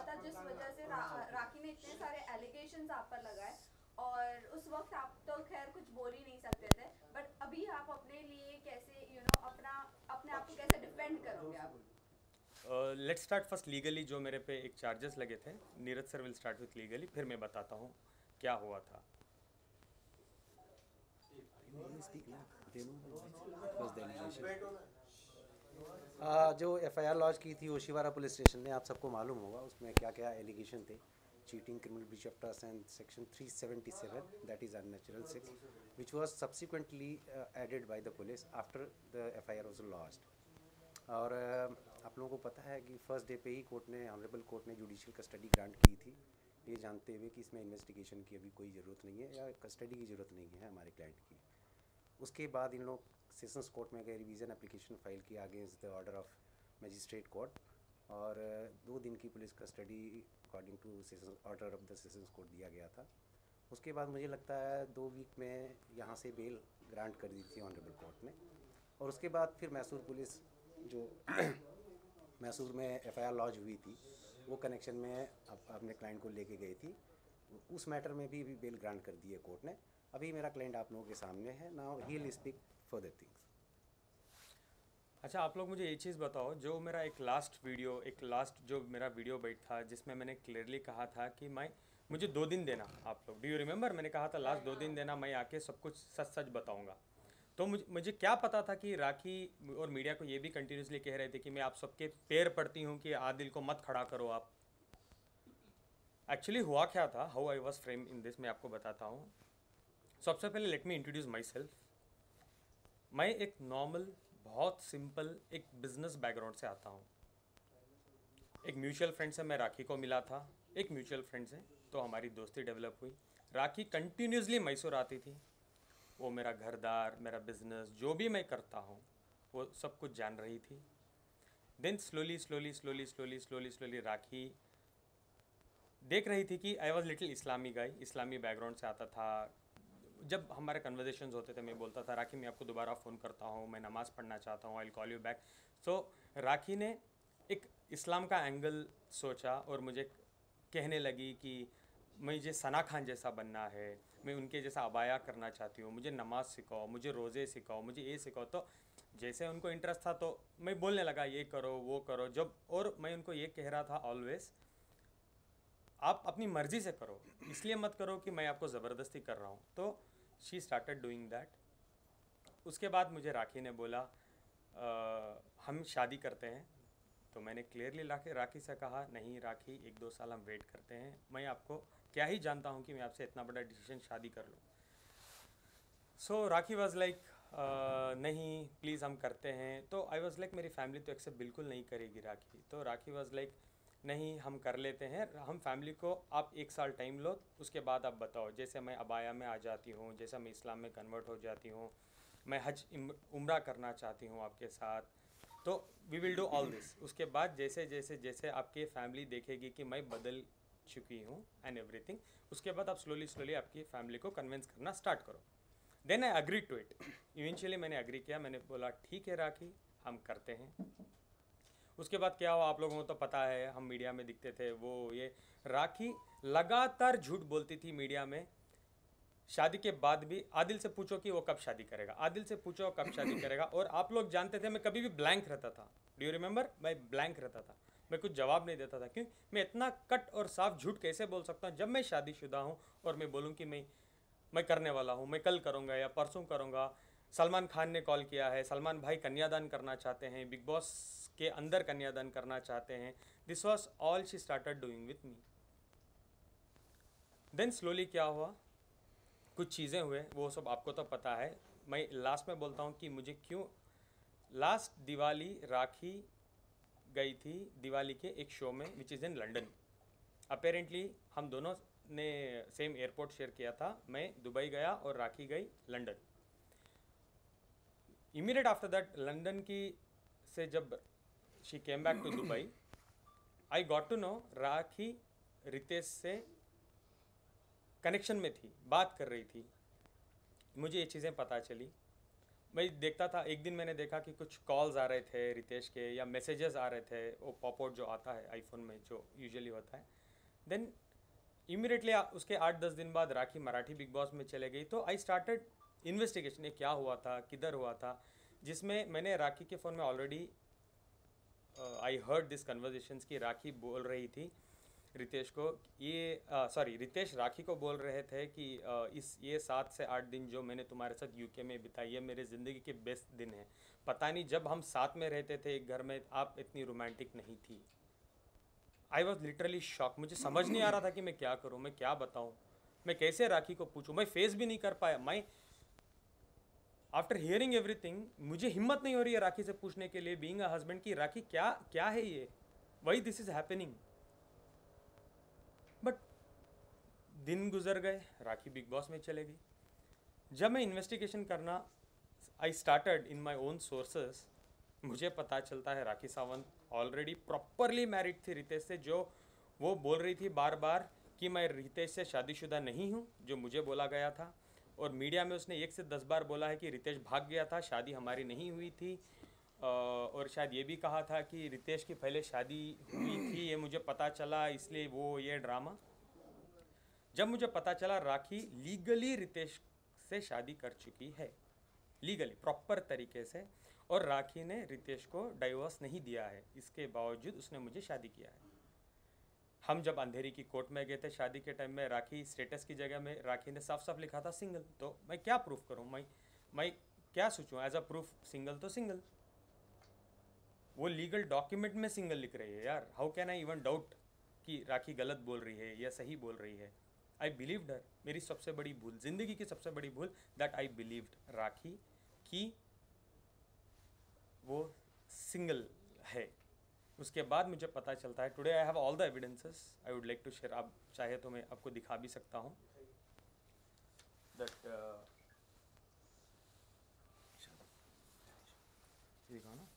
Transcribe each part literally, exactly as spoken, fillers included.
था जिस वजह से रा, राखी ने इतने सारे एलिगेशंस आप पर लगाए, और उस वक्त आप तो खैर कुछ बोल ही नहीं सकते थे, बट अभी आप अपने लिए कैसे यू you नो know, अपना अपने आप को कैसे डिफेंड करोगे आप? Let's start first legally. जो मेरे पे एक चार्जेस लगे थे, Neeraj sir will start with legally, फिर मैं बताता हूँ क्या हुआ था। आ, जो एफ आई आर लॉन्च की थी ओशिवारा पुलिस स्टेशन ने, आप सबको मालूम होगा उसमें क्या क्या एलिगेशन थे। Cheating, criminal breach of trust and section three seventy seven, that is unnatural sex, which was subsequently added by the police after the F I R was launched. और uh, आप लोगों को पता है कि फर्स्ट डे पे ही court ने, ऑनरेबल कोर्ट ने जुडिशियल कस्टडी ग्रांट की थी, ये जानते हुए कि इसमें इन्वेस्टिगेशन की अभी कोई ज़रूरत नहीं है या कस्टडी की ज़रूरत नहीं है हमारे क्लाइंट की। उसके बाद इन लोग सेशंस कोर्ट में गए, रिवीजन एप्लीकेशन फाइल किया against the order of magistrate court, और दो दिन की police custody according to session order of the sessions court दिया गया था। उसके बाद मुझे लगता है दो वीक में यहाँ से बेल ग्रांट कर दी थी ऑनरेबल कोर्ट ने। और उसके बाद फिर मैसूर पुलिस, जो मैसूर में एफ आई आर लॉन्च हुई थी, वो कनेक्शन में अप, अपने क्लाइंट को लेके गई थी, उस मैटर में भी, भी बेल ग्रांट कर दी है कोर्ट ने। अभी मेरा क्लाइंट आप लोगों के सामने है, now he will speak further things. अच्छा, आप लोग मुझे ये चीज़ बताओ, जो मेरा एक लास्ट वीडियो एक लास्ट जो मेरा वीडियो बैठ था जिसमें मैंने क्लियरली कहा था कि मैं मुझे दो दिन देना, आप लोग डू यू रिमेंबर, मैंने कहा था लास्ट दो दिन देना, मैं आके सब कुछ सच सच बताऊंगा। तो मुझे मुझे क्या पता था कि राखी और मीडिया को ये भी कंटिन्यूसली कह रहे थे कि मैं आप सबके पैर पड़ती हूँ कि आदिल को मत खड़ा करो आप। एक्चुअली हुआ क्या था, how I was frame in this, मैं आपको बताता हूँ। सबसे पहले let me introduce myself. मैं एक नॉर्मल, बहुत सिंपल एक बिजनेस बैकग्राउंड से आता हूँ। एक म्यूचुअल फ्रेंड से मैं राखी को मिला था, एक म्यूचुअल फ्रेंड से, तो हमारी दोस्ती डेवलप हुई। राखी कंटिन्यूसली मैसूर आती थी, वो मेरा घरदार, मेरा बिजनेस, जो भी मैं करता हूँ वो सब कुछ जान रही थी। Then slowly slowly slowly slowly slowly slowly Rakhi देख रही थी कि आई वॉज लिटिल इस्लामी गाई, इस्लामी बैकग्राउंड से आता था। जब हमारे कन्वर्जेशंस होते थे मैं बोलता था राखी मैं आपको दोबारा फ़ोन करता हूँ, मैं नमाज़ पढ़ना चाहता हूँ, I will call you back. So Rakhi ने एक इस्लाम का एंगल सोचा और मुझे कहने लगी कि मुझे सना खान जैसा बनना है, मैं उनके जैसा अबाया करना चाहती हूँ, मुझे नमाज सिखाओ, मुझे रोज़े सिखाओ, मुझे ये सिखाओ। तो जैसे उनको इंटरेस्ट था तो मैं बोलने लगा ये करो वो करो। जब और मैं उनको ये कह रहा था ऑलवेज, आप अपनी मर्ज़ी से करो, इसलिए मत करो कि मैं आपको ज़बरदस्ती कर रहा हूँ। तो शी स्टार्टेड डूइंग दैट। उसके बाद मुझे राखी ने बोला आ, हम शादी करते हैं। तो मैंने क्लियरली राखी राखी से कहा नहीं राखी, एक दो साल हम वेट करते हैं, मैं आपको क्या ही जानता हूँ कि मैं आपसे इतना बड़ा डिसीजन शादी कर लूँ। सो राखी वॉज लाइक नहीं प्लीज़ हम करते हैं। तो आई वॉज लाइक मेरी फैमिली तो एक्सेप्ट बिल्कुल नहीं करेगी राखी। तो राखी वॉज लाइक नहीं हम कर लेते हैं, हम फैमिली को आप एक साल टाइम लो, उसके बाद आप बताओ। जैसे मैं अबाया में आ जाती हूँ, जैसा मैं इस्लाम में कन्वर्ट हो जाती हूँ, मैं हज उम्रा करना चाहती हूँ आपके साथ, तो we will do all this. उसके बाद जैसे जैसे जैसे आपकी फैमिली देखेगी कि मैं बदल चुकी हूँ एंड एवरीथिंग, उसके बाद आप स्लोली स्लोली आपकी फैमिली को कन्विंस करना स्टार्ट करो। Then I agree to it. Eventually मैंने अग्री किया, मैंने बोला ठीक है राखी हम करते हैं। उसके बाद क्या हुआ आप लोगों को तो पता है, हम मीडिया में दिखते थे वो ये। राखी लगातार झूठ बोलती थी मीडिया में। शादी के बाद भी आदिल से पूछो कि वो कब शादी करेगा, आदिल से पूछो कब शादी करेगा। और आप लोग जानते थे मैं कभी भी ब्लैंक रहता था, डू यू रिमेंबर, मैं ब्लैंक रहता था, मैं कुछ जवाब नहीं देता था। क्यों मैं इतना कट और साफ झूठ कैसे बोल सकता हूँ जब मैं शादीशुदा हूँ और मैं बोलूँ कि मैं मैं करने वाला हूँ, मैं कल करूँगा या परसों करूँगा। सलमान खान ने कॉल किया है, सलमान भाई कन्यादान करना चाहते हैं, बिग बॉस के अंदर कन्यादान करना चाहते हैं। This was all she started doing with me. Then slowly क्या हुआ, कुछ चीज़ें हुए, वो सब आपको तो पता है। मैं लास्ट में बोलता हूँ कि मुझे क्यों। लास्ट दिवाली राखी गई थी दिवाली के एक शो में which is in London. Apparently हम दोनों ने सेम एयरपोर्ट शेयर किया था, मैं दुबई गया और राखी गई London. Immediate after that London की से जब she came back to Dubai, I got to know Rakhi Ritesh से कनेक्शन में थी, बात कर रही थी, मुझे ये चीज़ें पता चली। मैं देखता था, एक दिन मैंने देखा कि कुछ कॉल्स आ रहे थे रितेश के या मैसेजेस आ रहे थे, वो पॉप आउट जो आता है आईफोन में जो यूजुअली होता है। देन इमीडिएटली उसके आठ दस दिन बाद राखी मराठी बिग बॉस में चले गई, तो आई स्टार्टेड इन्वेस्टिगेशन, ये क्या हुआ था, किधर हुआ था, जिसमें मैंने राखी के फ़ोन में already I heard this conversations की राखी बोल रही थी रितेश को, ये सॉरी uh, रितेश राखी को बोल रहे थे कि uh, इस ये सात से आठ दिन जो मैंने तुम्हारे साथ यूके में बिताई है मेरे ज़िंदगी के बेस्ट दिन हैं। पता नहीं जब हम साथ में रहते थे एक घर में आप इतनी रोमांटिक नहीं थी। आई वॉज लिटरली शॉक, मुझे समझ नहीं आ रहा था कि मैं क्या करूँ, मैं क्या बताऊँ, मैं कैसे राखी को पूछूँ, मैं फेस भी नहीं कर पाया। मैं आफ्टर हियरिंग एवरीथिंग मुझे हिम्मत नहीं हो रही है राखी से पूछने के लिए, बीइंग अ हस्बैंड, की राखी क्या क्या है ये, why this is happening. But दिन गुजर गए, राखी बिग बॉस में चले गई। जब मैं इन्वेस्टिगेशन करना I started in my own sources, मुझे पता चलता है Rakhi Sawant already properly married थी रितेश से, जो वो बोल रही थी बार बार कि मैं रितेश से शादीशुदा नहीं हूँ, जो मुझे बोला गया था। और मीडिया में उसने एक से दस बार बोला है कि रितेश भाग गया था, शादी हमारी नहीं हुई थी, और शायद ये भी कहा था कि रितेश की पहले शादी हुई थी, ये मुझे पता चला इसलिए वो ये ड्रामा। जब मुझे पता चला राखी लीगली रितेश से शादी कर चुकी है, लीगली प्रॉपर तरीके से, और राखी ने रितेश को डाइवोर्स नहीं दिया है, इसके बावजूद उसने मुझे शादी किया है। हम जब अंधेरी की कोर्ट में गए थे शादी के टाइम में, राखी स्टेटस की जगह में राखी ने साफ साफ लिखा था सिंगल। तो मैं क्या प्रूफ करूं, मैं मैं क्या सोचूं, एज अ प्रूफ सिंगल तो सिंगल, वो लीगल डॉक्यूमेंट में सिंगल लिख रही है यार। How can I even doubt कि राखी गलत बोल रही है या सही बोल रही है। आई बिलीव्ड हर, मेरी सबसे बड़ी भूल, जिंदगी की सबसे बड़ी भूल, दैट आई बिलीव्ड राखी कि वो सिंगल है। उसके बाद मुझे पता चलता है, today I have all the evidences, I would like to share. आप चाहे तो मैं आपको दिखा भी सकता हूँ दैट uh, दिखाओ ना,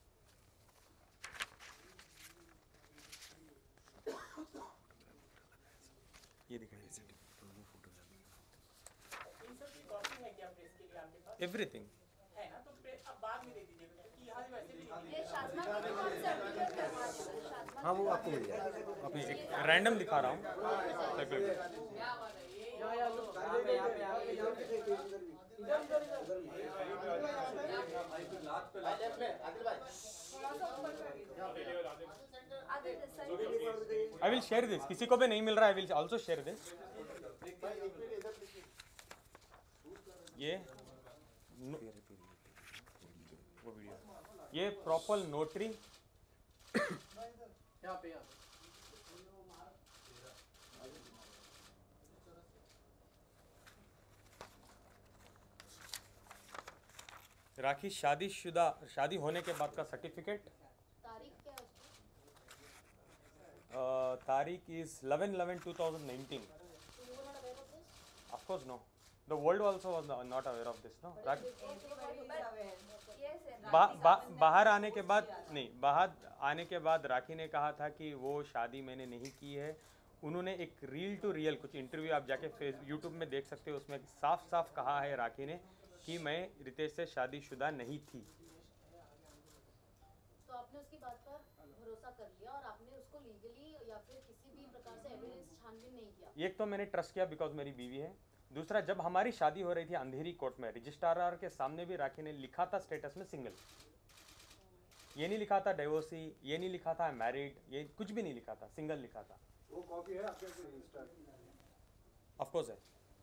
ये दिखाइए एवरीथिंग है ना, तो प्रे- अब बाद में दे दीजिएगा क्योंकि यहाँ से वैसे भी ये शासना में भी कौन सर्टिफिकेट करवा दीजिए, शासना हाँ वो आपको मिल जाएगा। अपनी एक रैंडम दिखा रहा हूँ। आगे this side. I will share this, किसी को भी नहीं मिल रहा, I will also share this. ये नो, वो वीडियो, ये प्रॉपर नोटरी, यहाँ पे यहाँ राखी शादीशुदा, शादी होने के बाद का सर्टिफिकेट। तारीख क्या है उसकी? तारीख इज eleven eleven two thousand nineteen. So you were not aware of this? Of course no, the world also was not aware of this, no. Rakhi Yes, yes. बा, बा, बाहर आने के बाद नहीं, बाहर आने के बाद राखी ने कहा था कि वो शादी मैंने नहीं की है। उन्होंने एक रील टू रियल कुछ इंटरव्यू आप जाके फेस यूट्यूब में देख सकते हो, उसमें साफ साफ कहा है राखी ने कि मैं रितेश से शादीशुदा नहीं थी। तो आपने उसकी बात पर भरोसा कर लिया और आपने उसको लीगली या फिर किसी भी प्रकार से एविडेंस छानबीन नहीं किया? एक तो मैंने ट्रस्ट किया बिकॉज मेरी बीवी है, दूसरा जब हमारी शादी हो रही थी अंधेरी कोर्ट में, रजिस्ट्रार के सामने भी राखी ने लिखा था स्टेटस में सिंगल, ये नहीं लिखा था डिवोर्सी, ये नहीं लिखा था मैरिड, ये कुछ भी नहीं लिखा था, सिंगल लिखा था। वो कॉपी है आपके रजिस्टर? ऑफ कोर्स है,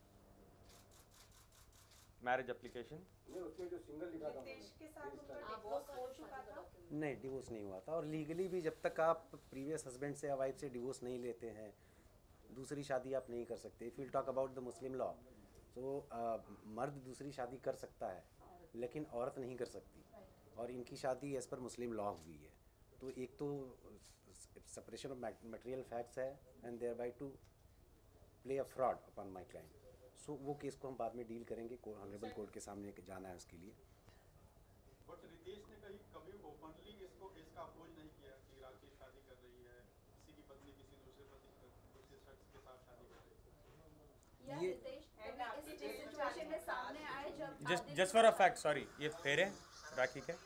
मैरिज एप्लीकेशन। नहीं, उसमें जो सिंगल लिखा था रितेश के साथ उनका आप डिवोर्स वो हो कर चुका था? नहीं, डिवोर्स नहीं हुआ था, और लीगली भी जब तक आप प्रीवियस हस्बैंड से या वाइफ से डिवोर्स नहीं लेते हैं, दूसरी शादी आप नहीं कर सकते। If you talk about the Muslim law, तो मर्द दूसरी शादी कर सकता है लेकिन औरत नहीं कर सकती, और इनकी शादी एज़ पर मुस्लिम लॉ हुई है। तो एक तो सेपरेशन ऑफ मटेरियल फैक्ट्स है and thereby to play a fraud upon my client. So वो केस को हम बाद में डील करेंगे, ऑनरेबल कोर्ट के सामने जाना है उसके लिए। बट रितेश ने कहीं कभी ओपनली इसको इसका अपोज नहीं किया कि राखी शादी कर रही है, किसी की पत्नी किसी दूसरे पति दूसरे शख्स के साथ शादी कर रही है। या ये- रितेश, And तुम्हें आपकी इस जेल सिचुएशन में सामने आए जब just Adil just for a fact, sorry, ये फेर है राखी के?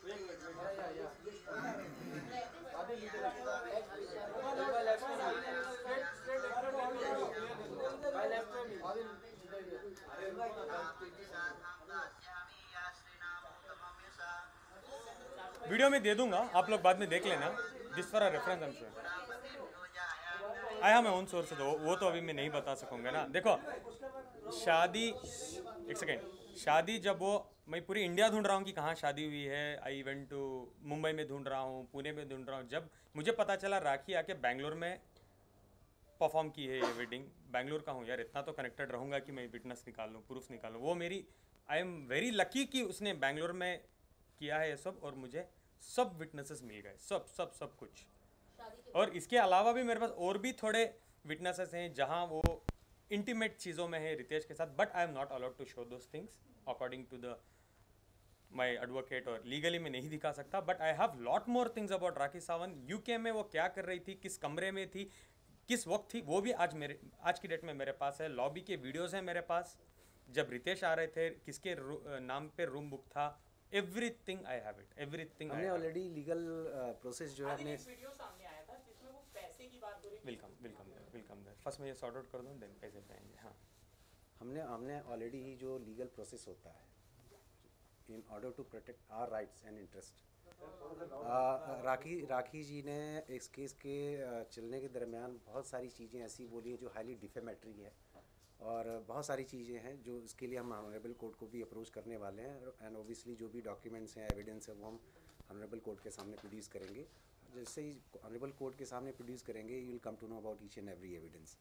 वीडियो में दे दूंगा, आप लोग बाद में देख लेना। This for a reference I am sure. आया मैं ओन सोर्स तो वो तो अभी मैं नहीं बता सकूंगा ना। देखो शादी, एक सेकेंड, शादी जब वो, मैं पूरी इंडिया ढूंढ रहा हूँ कि कहाँ शादी हुई है। आई इवेंट टू मुंबई में ढूंढ रहा हूँ, पुणे में ढूंढ रहा हूँ। जब मुझे पता चला राखी आके बैंगलोर में परफॉर्म की है ये वेडिंग, बैंगलोर का हूँ यार, इतना तो कनेक्टेड रहूँगा कि मैं विटनेस निकाल लूँ, प्रूफ निकाल लूँ। वो मेरी, आई एम वेरी लकी कि उसने बैंगलोर में किया है ये सब, और मुझे सब विटनेसेस मिल गए, सब सब सब कुछ। शादी के और इसके अलावा भी मेरे पास और भी थोड़े विटनेसेस हैं जहाँ वो इंटीमेट चीज़ों में है रितेश के साथ, but I am not allowed to show those things according to the my advocate, और लीगली मैं नहीं दिखा सकता। But I have lot more things about Rakhi Sawant. UK में वो क्या कर रही थी, किस कमरे में थी, किस वक्त थी, वो भी आज मेरे आज की डेट में मेरे पास है। लॉबी के वीडियोज़ हैं मेरे पास, जब रितेश आ रहे थे, किसके नाम पे रूम बुक था, everything I have it, everything. हमने ऑलरेडी लीगल प्रोसेस जो है आदिल हमने एक वीडियो सामने आया था जिसमें वो पैसे की बात हो रही थी। Welcome welcome welcome there. First मैं ये सॉर्ट आउट कर दूँ, देन पैसे पे आएंगे। हाँ, हमने हमने ऑलरेडी ही जो लीगल प्रोसेस होता है in order to protect our rights and interest, Rakhi Rakhi ji ने इस केस के uh, चलने के दरमियान बहुत सारी चीज़ें ऐसी बोली हैं जो हाईली डिफेमेटरी है, और बहुत सारी चीज़ें हैं जो इसके लिए हम ऑनरेबल कोर्ट को भी अप्रोच करने वाले हैं। एंड ओबियसली जो भी डॉक्यूमेंट्स हैं, एविडेंस है, वो हम ऑनरेबल कोर्ट के सामने प्रोड्यूस करेंगे। जैसे ही ऑनरेबल कोर्ट के सामने प्रोड्यूस करेंगे, you will come to know about each and every evidence.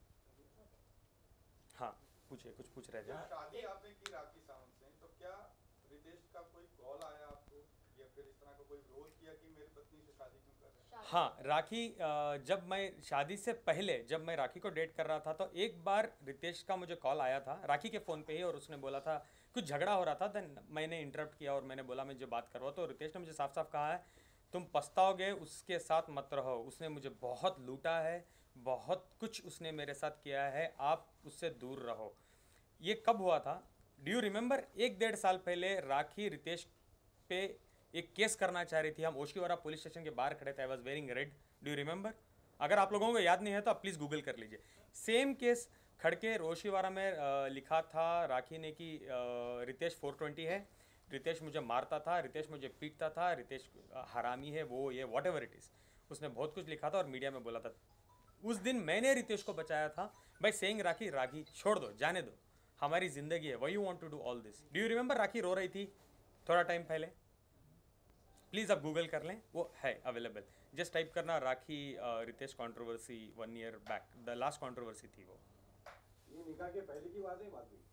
हाँ पूछिए, कुछ पूछ रहे थे। शादी आपने की राखी सावंत से, तो क्या रितेश का कोई कॉल आया आपको, या फिर इस तरह का कोई विरोध किया कि मेरी पत्नी से शादी क्यों कर रहे हैं? हाँ, राखी अ, जब मैं शादी से पहले जब मैं राखी को डेट कर रहा था, तो एक बार रितेश का मुझे कॉल आया था राखी के फ़ोन पे ही, और उसने बोला था कुछ झगड़ा हो रहा था। देन मैंने इंटरप्ट किया और मैंने बोला मैं जो बात कर रहा हूँ, तो रितेश ने मुझे साफ साफ कहा है तुम पछताओगे, उसके साथ मत रहो, उसने मुझे बहुत लूटा है, बहुत कुछ उसने मेरे साथ किया है, आप उससे दूर रहो। ये कब हुआ था, डू यू रिमेंबर? एक डेढ़ साल पहले राखी रितेश पे एक केस करना चाह रही थी। हम ओशिवारा पुलिस स्टेशन के बाहर खड़े थे, I was wearing red, do you remember? अगर आप लोगों को याद नहीं है तो आप प्लीज़ गूगल कर लीजिए। सेम केस खड़के ओशिवारा में आ, लिखा था राखी ने कि रितेश फोर ट्वेंटी है, रितेश मुझे मारता था, रितेश मुझे पीटता था, रितेश हरामी है, वो ये वॉट एवर इट इज़, उसने बहुत कुछ लिखा था और मीडिया में बोला था। उस दिन मैंने रितेश को बचाया था बाय सेइंग राखी राखी छोड़ दो, जाने दो, हमारी ज़िंदगी है, why you want to do all this. Do you remember? Rakhi रो रही थी थोड़ा टाइम पहले, प्लीज़ आप गूगल कर लें, वो है अवेलेबल। जस्ट टाइप करना Rakhi Ritesh controversy one year back, the last controversy थी वो। ये निकाह के पहले की बात है, बाद में?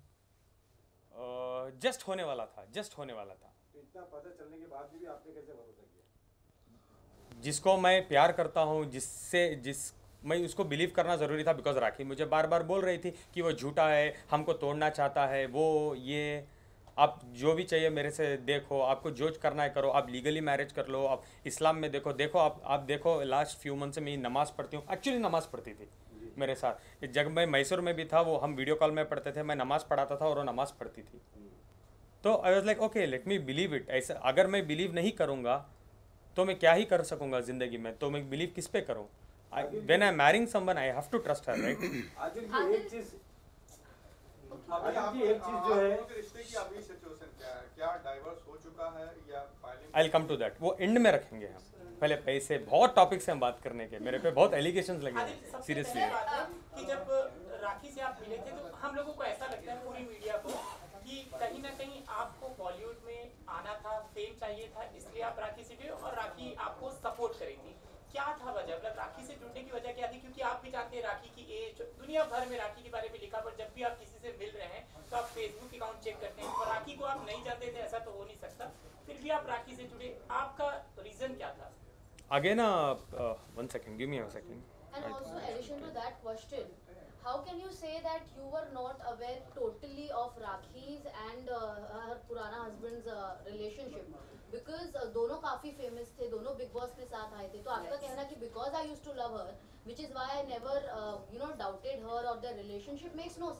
जस्ट uh, होने वाला था, जस्ट होने वाला था। तो इतना पता चलने के बाद भी आपने कैसे भरोसा किया? जिसको मैं प्यार करता हूँ, जिससे जिस मैं उसको बिलीव करना ज़रूरी था, बिकॉज राखी मुझे बार बार बोल रही थी कि वो झूठा है, हमको तोड़ना चाहता है, वो ये। आप जो भी चाहिए मेरे से देखो, आपको जो करना है करो, आप लीगली मैरिज कर लो, आप इस्लाम में देखो देखो आप आप देखो लास्ट फ्यू मंथ से मैं नमाज़ पढ़ती हूँ, एक्चुअली नमाज़ पढ़ती थी मेरे साथ। जब मैं मैसूर में भी था, वो हम वीडियो कॉल में पढ़ते थे, मैं नमाज़ पढ़ाता था और वो नमाज़ पढ़ती थी। तो I was like okay let me believe it. ऐसा अगर मैं बिलीव नहीं करूँगा तो मैं क्या ही कर सकूँगा ज़िंदगी में, तो मैं बिलीव किस पे करूँ? When I am marrying someone I have to trust her, right? Adil की एक चीज अभी आप एक चीज जो है, आपके रिश्ते की अभी सिचुएशन क्या है? क्या डाइवोर्स हो चुका है या filing? I will come to that, वो एंड में रखेंगे हम। पहले पैसे, बहुत टॉपिक्स हैं बात करने के, मेरे पे बहुत एलिगेशंस लगे आदिल, हैं सबसे सीरियसली। पहले बात है कि जब राखी से आप मिले थे तो हम लोगों को ऐसा लगता है, पूरी मीडिया को, कि कहीं ना कहीं आपको बॉलीवुड में आना था, फेम चाहिए था, इसलिए आप राखी से जुड़े और राखी आपको सपोर्ट करी थी। क्या था वजह, मतलब राखी से जुड़ने की वजह क्या थी? क्योंकि आप भी जानते हैं राखी की एज, दुनिया भर में राखी के बारे में लिखा, पर जब भी आप किसी से मिल रहे हैं तो आप फेसबुक अकाउंट चेक करते हैं, और राखी को आप नहीं जानते थे, ऐसा तो हो नहीं सकता, फिर भी आप राखी से जुड़े, आपका रीजन क्या था? Again one second, give me a second. And also, addition to that question, how can you say that you were not aware totally of Rakhi's and uh, her purana husband's uh, relationship? Because uh, दोनों काफी famous थे, दोनों Big Boss के साथ आए थे, तो आपका कहना कि because I used to love her, which is why I never uh, you know doubted her or their relationship makes no sense.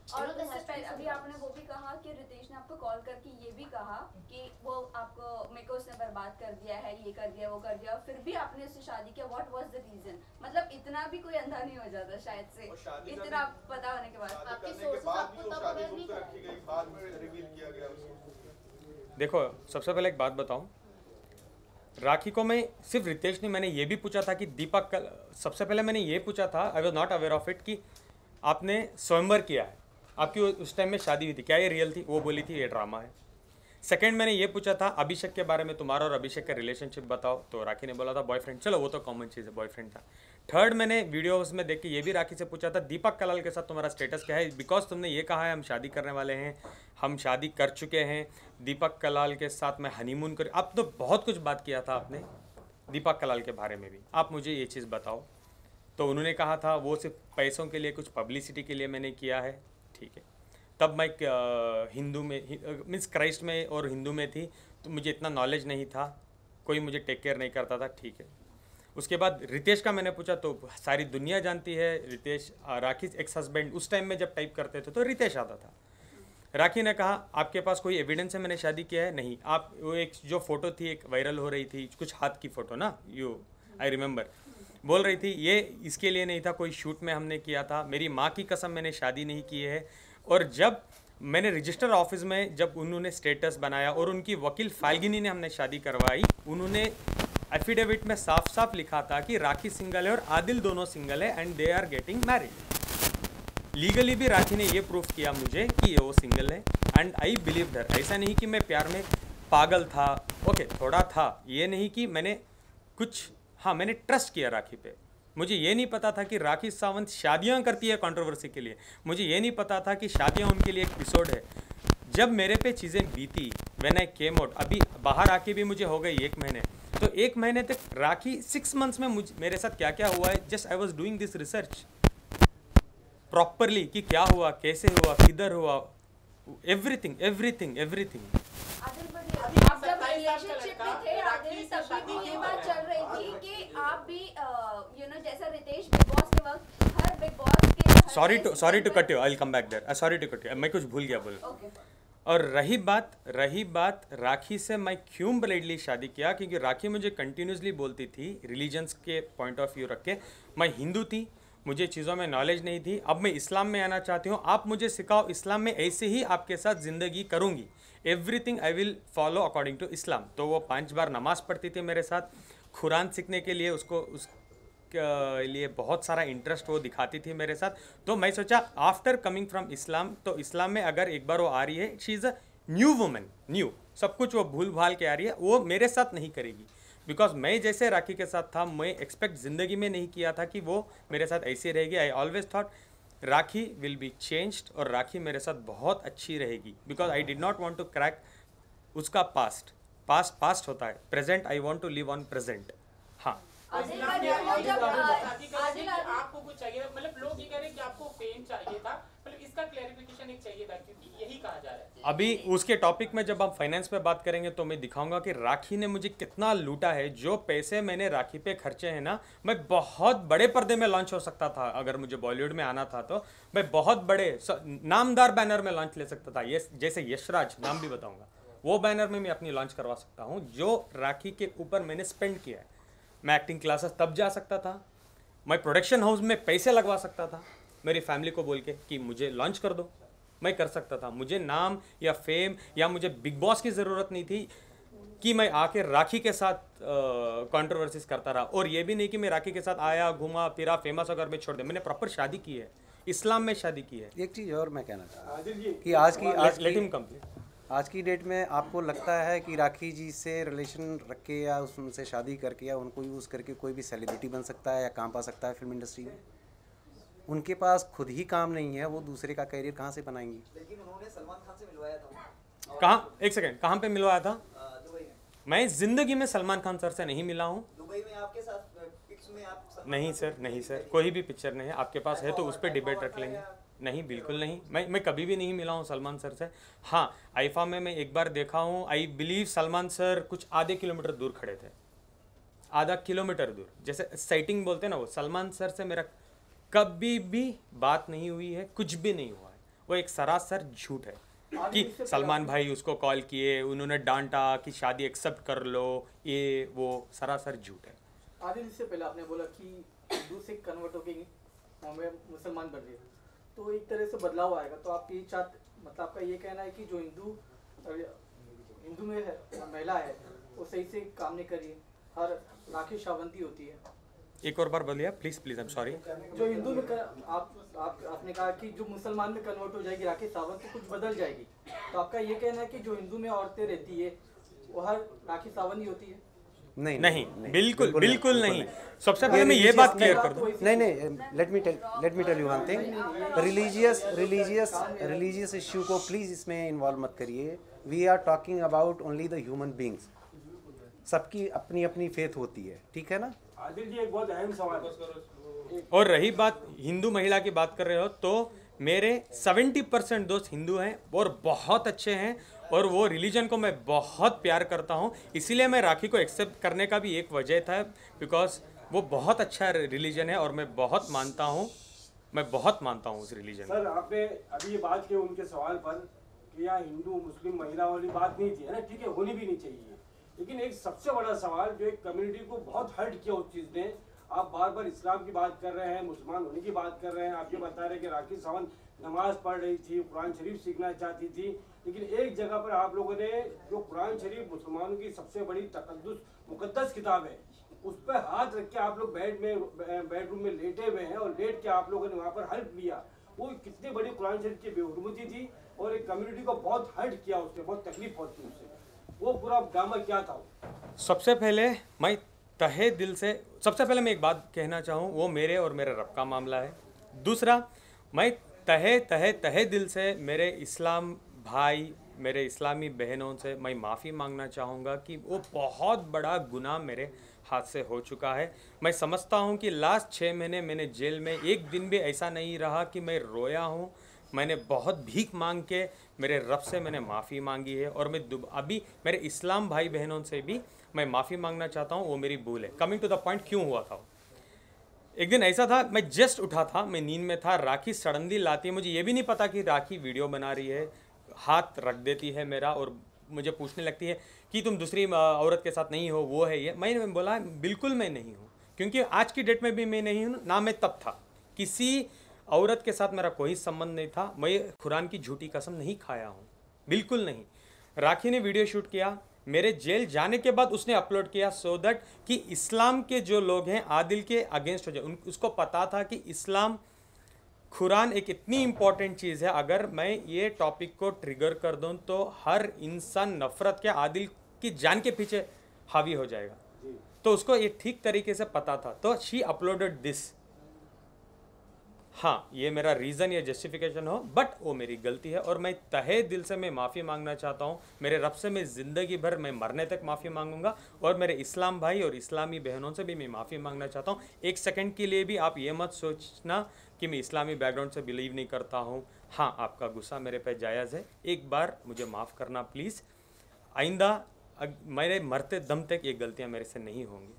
और You know, there उससे has to be पहले some अभी आपने वो भी कहा कि रितेश ने आपको कॉल करके ये भी कहा कि वो आपको मेरे को उसने बर्बाद कर दिया है, ये कर दिया, वो कर दिया, और फिर भी आपने उससे शादी किया. What was the reason? मतलब इतना भी कोई अंधा नहीं हो जाता शायद से, और शादी इतना करने- पता होने के बाद. शादी आपके करने के sources बाद आपको भी वो तब शादी aware नहीं गुप्त कराए? रखी गई, बाद में रिवील किया गया उसको. देखो, सबसे पहले एक बात बताऊं, राखी को मैं सिर्फ रितेश नहीं, मैंने ये भी पूछा था कि दीपक कल, सबसे पहले मैंने ये पूछा था, I was not aware of it, कि आपने स्वयंवर किया है, आपकी उस टाइम में शादी हुई थी, क्या ये रियल थी? वो बोली थी ये ड्रामा है. सेकंड मैंने ये पूछा था अभिषेक के बारे में, तुम्हारा और अभिषेक का रिलेशनशिप बताओ, तो राखी ने बोला था बॉयफ्रेंड. चलो वो तो कॉमन चीज़ है, बॉयफ्रेंड था. थर्ड मैंने वीडियोस में देख के ये भी राखी से पूछा था दीपक कलाल के साथ तुम्हारा स्टेटस क्या है, बिकॉज तुमने ये कहा है हम शादी करने वाले हैं, हम शादी कर चुके हैं, दीपक कलाल के साथ मैं हनीमून कर. अब तो बहुत कुछ बात किया था आपने दीपक कलाल के बारे में भी, आप मुझे ये चीज़ बताओ. तो उन्होंने कहा था वो सिर्फ पैसों के लिए, कुछ पब्लिसिटी के लिए मैंने किया है. ठीक है, तब मैं हिंदू में मीन्स क्राइस्ट में और हिंदू में थी, तो मुझे इतना नॉलेज नहीं था, कोई मुझे टेक केयर नहीं करता था. ठीक है, उसके बाद रितेश का मैंने पूछा तो सारी दुनिया जानती है रितेश, राखी एक्स हस्बैंड, उस टाइम में जब टाइप करते थे तो रितेश आता था. राखी ने कहा आपके पास कोई एविडेंस है मैंने शादी किया है? नहीं. आप वो एक जो फोटो थी एक वायरल हो रही थी, कुछ हाथ की फ़ोटो ना, यू आई रिमेंबर, बोल रही थी ये इसके लिए नहीं था, कोई शूट में हमने किया था, मेरी माँ की कसम मैंने शादी नहीं की है. और जब मैंने रजिस्टर ऑफिस में जब उन्होंने स्टेटस बनाया और उनकी वकील फाल्गिनी ने हमने शादी करवाई, उन्होंने एफिडेविट में साफ साफ लिखा था कि राखी सिंगल है और आदिल दोनों सिंगल है and they are getting married. Legally भी राखी ने ये प्रूफ किया मुझे कि वो सिंगल है एंड आई बिलीव हर. ऐसा नहीं कि मैं प्यार में पागल था, ओके okay, थोड़ा था, ये नहीं कि मैंने कुछ, हाँ मैंने ट्रस्ट किया राखी पे. मुझे ये नहीं पता था कि राखी सावंत शादियाँ करती है कंट्रोवर्सी के लिए, मुझे ये नहीं पता था कि शादियाँ उनके लिए एक एपिसोड है. जब मेरे पे चीज़ें बीती, व्हेन आई केम आउट, अभी बाहर आके भी मुझे हो गई एक महीने, तो एक महीने तक राखी सिक्स मंथ्स में मुझ मेरे साथ क्या क्या हुआ है, just I was doing this research properly कि क्या हुआ, कैसे हुआ, किधर हुआ, एवरीथिंग एवरीथिंग एवरीथिंग. आदिल भाई, अभी आप जब सत्ताईस साल का रिलेशनशिप लड़का में थे राखी आदिल, से तभी शादी भी ये क्यों बात कर चल रहा रही थी कि आप भी यू नो जैसा रितेश बिग बॉस के वक्त हर बिग बॉस के हर sorry to season sorry to में- cut you, I come back there, sorry to cut you, मैं कुछ भूल गया बोल. ओके. और रही बात रही बात राखी से मैं क्यों ब्लाइंडली शादी किया, क्योंकि राखी मुझे कंटिन्यूसली बोलती थी रिलीजन्स के पॉइंट ऑफ व्यू रख के, मैं हिंदू थी, मुझे चीज़ों में नॉलेज नहीं थी, अब मैं इस्लाम में आना चाहती हूँ, आप मुझे सिखाओ इस्लाम में, ऐसे ही आपके साथ ज़िंदगी करूँगी, everything I will follow according to Islam. तो वो पांच बार नमाज़ पढ़ती थी मेरे साथ, कुरान सीखने के लिए उसको उस के लिए बहुत सारा इंटरेस्ट वो दिखाती थी मेरे साथ. तो मैं सोचा आफ्टर कमिंग फ्रॉम इस्लाम, तो इस्लाम में अगर एक बार वो आ रही है, she is a new woman, new सब कुछ वो भूल भाल के आ रही है, वो मेरे साथ नहीं करेगी. बिकॉज मैं जैसे राखी के साथ था, मैं एक्सपेक्ट ज़िंदगी में नहीं किया था कि वो मेरे साथ ऐसी रहेगी. I always thought Rakhi will be changed और राखी मेरे साथ बहुत अच्छी रहेगी, because I did not want to crack उसका पास्ट. पास्ट पास्ट होता है, present I want to live on present. हाँ, आदिल इस्लाम भाई, में वो आदिल जब भाई आ- शादी कर रहे थे आदिल कि आदिल- आपको कुछ चाहिए था, मतलब लोग ये कह रहे हैं कि आपको फेम चाहिए था, मतलब इसका क्लैरिफिकेशन एक चाहिए था क्योंकि यही कहा जा रहा है. अभी उसके टॉपिक में जब हम फाइनेंस पे बात करेंगे तो मैं दिखाऊंगा कि राखी ने मुझे कितना लूटा है. जो पैसे मैंने राखी पे खर्चे हैं ना, मैं बहुत बड़े पर्दे में लॉन्च हो सकता था. अगर मुझे बॉलीवुड में आना था तो मैं बहुत बड़े स- नामदार बैनर में लॉन्च ले सकता था. ये जैसे यशराज, नाम भी बताऊंगा, वो बैनर में मैं अपनी लॉन्च करवा सकता हूँ जो राखी के ऊपर मैंने स्पेंड किया है. मैं एक्टिंग क्लासेस तब जा सकता था, मैं प्रोडक्शन हाउस में पैसे लगवा सकता था, मेरी फैमिली को बोल के कि मुझे लॉन्च कर दो, मैं कर सकता था. मुझे नाम या फेम या मुझे बिग बॉस की ज़रूरत नहीं थी कि मैं आके राखी के साथ कंट्रोवर्सीज करता रहा. और ये भी नहीं कि मैं राखी के साथ आया, घूमा फिरा, फेमस होकर मैं छोड़ दिया. मैंने प्रॉपर शादी की है, इस्लाम में शादी की है. एक चीज़ और मैं कहना चाहता आदिल जी हूँ कि आज की आज लेट हिम की कंप्लीट. आज की डेट में आपको लगता है कि राखी जी से रिलेशन रख के या उस- उनसे शादी करके या उनको यूज़ करके कोई भी सेलिब्रिटी बन सकता है या काम पा सकता है फिल्म इंडस्ट्री में? उनके पास खुद ही काम नहीं है, वो दूसरे का करियर कहाँ से बनाएंगी? लेकिन उन्होंने सलमान खान से मिलवाया था कहाँ, एक सेकेंड, कहाँ पे मिलवाया था? अ, दुबई में. मैं ज़िंदगी में सलमान खान सर से नहीं मिला हूँ. दुबई में आपके साथ पिक्स में आप सलमान नहीं खान से सर, नहीं सर, मिले थे. कोई भी पिक्चर नहीं है. आपके पास है तो उस पर आईफा डिबेट और रख लेंगे. आईफा नहीं, बिल्कुल नहीं. मैं मैं कभी भी नहीं मिला हूँ सलमान सर से. हाँ, आईफा में मैं एक बार देखा हूँ. आई बिलीव सलमान सर कुछ आधे किलोमीटर दूर खड़े थे, आधा किलोमीटर दूर, जैसे साइटिंग बोलते हैं ना, वो सलमान सर से मेरा कभी भी बात नहीं हुई है, कुछ भी नहीं हुआ है. वो एक सरासर झूठ है कि सलमान भाई उसको कॉल किए, उन्होंने डांटा कि शादी एक्सेप्ट कर लो, ये वो सरासर झूठ है। आदिल, इससे पहले आपने बोला कि हिंदू से कन्वर्ट होके मुसलमान बन रहे, तो एक तरह से बदलाव आएगा, तो आप ये चाहते, मतलब आपका ये कहना है कि जो हिंदू हिंदू में है महिला है वो सही से काम नहीं करिए, हर राखी सावंती होती है। एक और बार बोलिए please please, I am sorry. जो हिंदू में कर, आप, आप आपने कहा कि जो मुसलमान में कन्वर्ट हो जाएगी राखी सावंत तो कुछ बदल जाएगी, तो आपका ये कहना है कि जो हिंदू में औरतें रहती है वो हर राखी सावंत ही होती है? नहीं नहीं, नहीं, बिल्कुल बिल्कुल नहीं। सबसे पहले मैं ये बात क्लियर कर दूं। नहीं नहीं, let me tell let me tell you one thing, religious religious religious issue को प्लीज इसमें इन्वॉल्व मत करिए। We are talking about only the human beings, सबकी अपनी अपनी फेथ होती है, ठीक है ना। आदिल जी, एक बहुत अहम सवाल। और रही बात हिंदू महिला की बात कर रहे हो, तो मेरे सत्तर परसेंट दोस्त हिंदू हैं और बहुत अच्छे हैं, और वो रिलीजन को मैं बहुत प्यार करता हूँ, इसीलिए मैं राखी को एक्सेप्ट करने का भी एक वजह था, बिकॉज वो बहुत अच्छा रिलीजन है और मैं बहुत मानता हूँ, मैं बहुत मानता हूँ उस रिलीजन सर, आपने अभी ये बात की उनके सवाल पर कि यहाँ हिंदू मुस्लिम महिला वाली बात नहीं थी, है ना, ठीक है, होनी भी नहीं चाहिए, लेकिन एक सबसे बड़ा सवाल जो एक कम्युनिटी को बहुत हर्ट किया उस चीज़ ने, आप बार बार इस्लाम की बात कर रहे हैं, मुसलमान होने की बात कर रहे हैं, आप ये बता रहे हैं कि राखी सावंत नमाज पढ़ रही थी, कुरान शरीफ सीखना चाहती थी, लेकिन एक जगह पर आप लोगों ने जो कुरान शरीफ मुसलमानों की सबसे बड़ी तकद्दुस मुकद्दस किताब है, उस पर हाथ रख के आप लोग बेड में बेडरूम में लेटे हुए हैं, और लेट के आप लोगों ने वहाँ पर हेल्प लिया। वो कितनी बड़ी कुरान शरीफ की बेहुरमती थी, और एक कम्युनिटी को बहुत हर्ट किया, उससे बहुत तकलीफ पहुंची उससे। वो पूरा ड्रामा क्या था? सबसे पहले मैं तहे दिल से सबसे पहले मैं एक बात कहना चाहूँ, वो मेरे और मेरे रब का मामला है। दूसरा, मैं तहे तहे तहे दिल से मेरे इस्लाम भाई, मेरे इस्लामी बहनों से मैं माफ़ी मांगना चाहूँगा कि वो बहुत बड़ा गुनाह मेरे हाथ से हो चुका है। मैं समझता हूँ कि लास्ट छः महीने मैंने जेल में एक दिन भी ऐसा नहीं रहा कि मैं रोया हूँ। मैंने बहुत भीख मांग के मेरे रब से मैंने माफ़ी मांगी है, और मैं अभी मेरे इस्लाम भाई बहनों से भी मैं माफ़ी मांगना चाहता हूँ, वो मेरी भूल है। कमिंग टू द पॉइंट, क्यों हुआ था? एक दिन ऐसा था, मैं जस्ट उठा था, मैं नींद में था, राखी सडनली लाती है, मुझे ये भी नहीं पता कि राखी वीडियो बना रही है, हाथ रख देती है मेरा और मुझे पूछने लगती है कि तुम दूसरी औरत के साथ नहीं हो, वो है ये। मैंने बोला बिल्कुल मैं नहीं हूँ, क्योंकि आज की डेट में भी मैं नहीं हूँ, ना मैं तब था। किसी औरत के साथ मेरा कोई संबंध नहीं था, मैं कुरान की झूठी कसम नहीं खाया हूँ, बिल्कुल नहीं। राखी ने वीडियो शूट किया, मेरे जेल जाने के बाद उसने अपलोड किया, सो दैट कि इस्लाम के जो लोग हैं आदिल के अगेंस्ट हो जाए। उन उसको पता था कि इस्लाम कुरान एक इतनी इम्पॉर्टेंट चीज़ है, अगर मैं ये टॉपिक को ट्रिगर कर दूं तो हर इंसान नफ़रत के आदिल की जान के पीछे हावी हो जाएगा। तो उसको ये ठीक तरीके से पता था, तो शी अपलोडेड दिस। हाँ, ये मेरा रीज़न या जस्टिफिकेशन हो, बट वो मेरी गलती है और मैं तहे दिल से मैं माफ़ी मांगना चाहता हूँ। मेरे रब से मैं ज़िंदगी भर, मैं मरने तक माफ़ी मांगूंगा, और मेरे इस्लाम भाई और इस्लामी बहनों से भी मैं माफ़ी मांगना चाहता हूँ। एक सेकंड के लिए भी आप ये मत सोचना कि मैं इस्लामी बैकग्राउंड से बिलीव नहीं करता हूँ। हाँ, आपका गुस्सा मेरे पे जायज़ है, एक बार मुझे माफ़ करना प्लीज़। आइंदा मेरे मरते दम तक ये गलतियाँ मेरे से नहीं होंगी।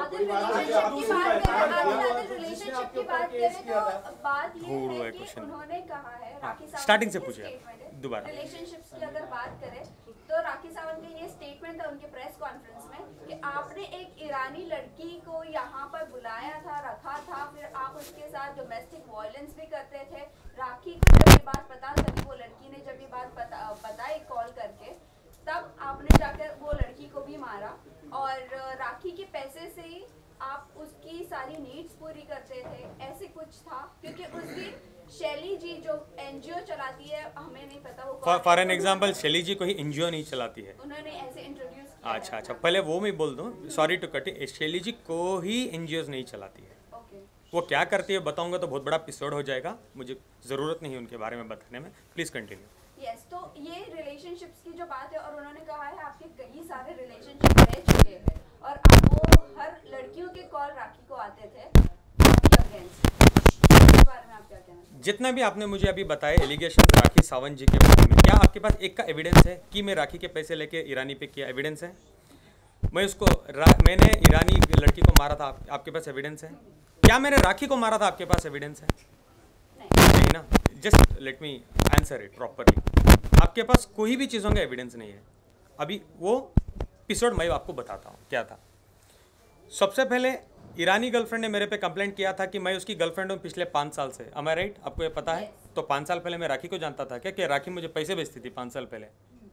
रिलेशनशिप की बात करें तो बात ये है कि उन्होंने कहा है, राखी सावंत स्टार्टिंग से पूछिए दोबारा। रिलेशनशिप्स की अगर बात करें तो राखी सावंत का ये स्टेटमेंट था उनके प्रेस कॉन्फ्रेंस में कि आपने एक ईरानी लड़की को यहाँ पर बुलाया था, रखा था, फिर आप उसके साथ डोमेस्टिक वायलेंस भी करते थे। राखी को जब ये बात पता चली, वो लड़की ने जब ये बात पता बताई कॉल करके, तब आपने जाकर वो लड़की को भी मारा, और राखी के पैसे से ही आप उसकी सारी नीड्स पूरी करते थे, ऐसे कुछ था। क्योंकि उस दिन शैली जी जो एनजीओ चलाती है, हमें नहीं पता वो फॉर एन एग्जांपल, शैली जी कोई एनजीओ नहीं चलाती है, उन्होंने ऐसे इंट्रोड्यूस किया। अच्छा अच्छा, पहले वो मैं बोल दूं, सॉरी टू कट, शैली जी को ही एनजीओ नहीं चलाती है। ओके, वो क्या करती है बताऊंगा तो बहुत बड़ा एपिसोड हो जाएगा, मुझे ज़रूरत नहीं है उनके बारे में बताने में, प्लीज़ कंटिन्यू। यस yes, तो ये रिलेशनशिप्स की जो बात है, और उन्होंने कहा है आपके कई सारे रिलेशनशिप रह चुके हैं, और आप वो हर लड़कियों के कॉल राखी को आते थे आपके अगेंस्ट। इसके बारे में आप क्या कहना चाहते हैं? जितना भी आपने मुझे अभी बताए एलिगेशन राखी सावंत जी के बारे में, क्या आपके पास एक का एविडेंस है कि मैं राखी के पैसे लेके ईरानी पे किया? एविडेंस है? मैं उसको मैंने ईरानी लड़की को मारा था, आप, आपके पास एविडेंस है? क्या मैंने राखी को मारा था, आपके पास एविडेंस है? नहीं ना। Just let me answer it properly. आपके पास कोई भी चीज़ों का एविडेंस नहीं है। अभी वो एपिसोड मैं आपको बताता हूँ क्या था। सबसे पहले ईरानी गर्लफ्रेंड ने मेरे पे कंप्लेंट किया था कि मैं उसकी गर्लफ्रेंड हूँ पिछले पाँच साल से। am I right? आपको ये पता है? तो पाँच साल पहले मैं राखी को जानता था क्या कि राखी मुझे पैसे भेजती थी पाँच साल पहले,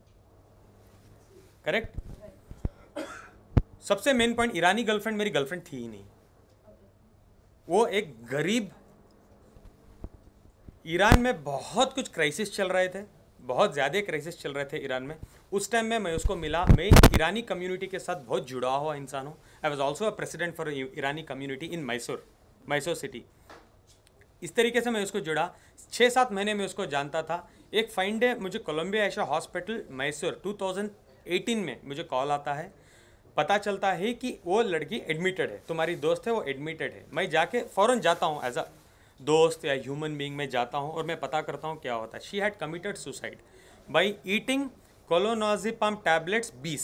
करेक्ट? सबसे मेन पॉइंट, ईरानी गर्लफ्रेंड मेरी गर्लफ्रेंड थी ही नहीं। वो एक गरीब, ईरान में बहुत कुछ क्राइसिस चल रहे थे, बहुत ज़्यादा क्राइसिस चल रहे थे ईरान में। उस टाइम में मैं उसको मिला। मैं ईरानी कम्युनिटी के साथ बहुत जुड़ा हुआ इंसान हूँ। I was also a president for Irani community in Mysore Mysore city. इस तरीके से मैं उसको जुड़ा। छः सात महीने में उसको जानता था। एक फाइन डे मुझे कोलंबिया एशिया हॉस्पिटल मैसूर दो हज़ार अठारह में मुझे कॉल आता है, पता चलता है कि वो लड़की एडमिटेड है, तुम्हारी दोस्त है वो एडमिटेड है। मैं जाके फ़ौरन जाता हूँ, एज अ दोस्त या ह्यूमन बीइंग में जाता हूँ और मैं पता करता हूँ क्या होता है। She had committed suicide by eating clonazepam tablets बीस।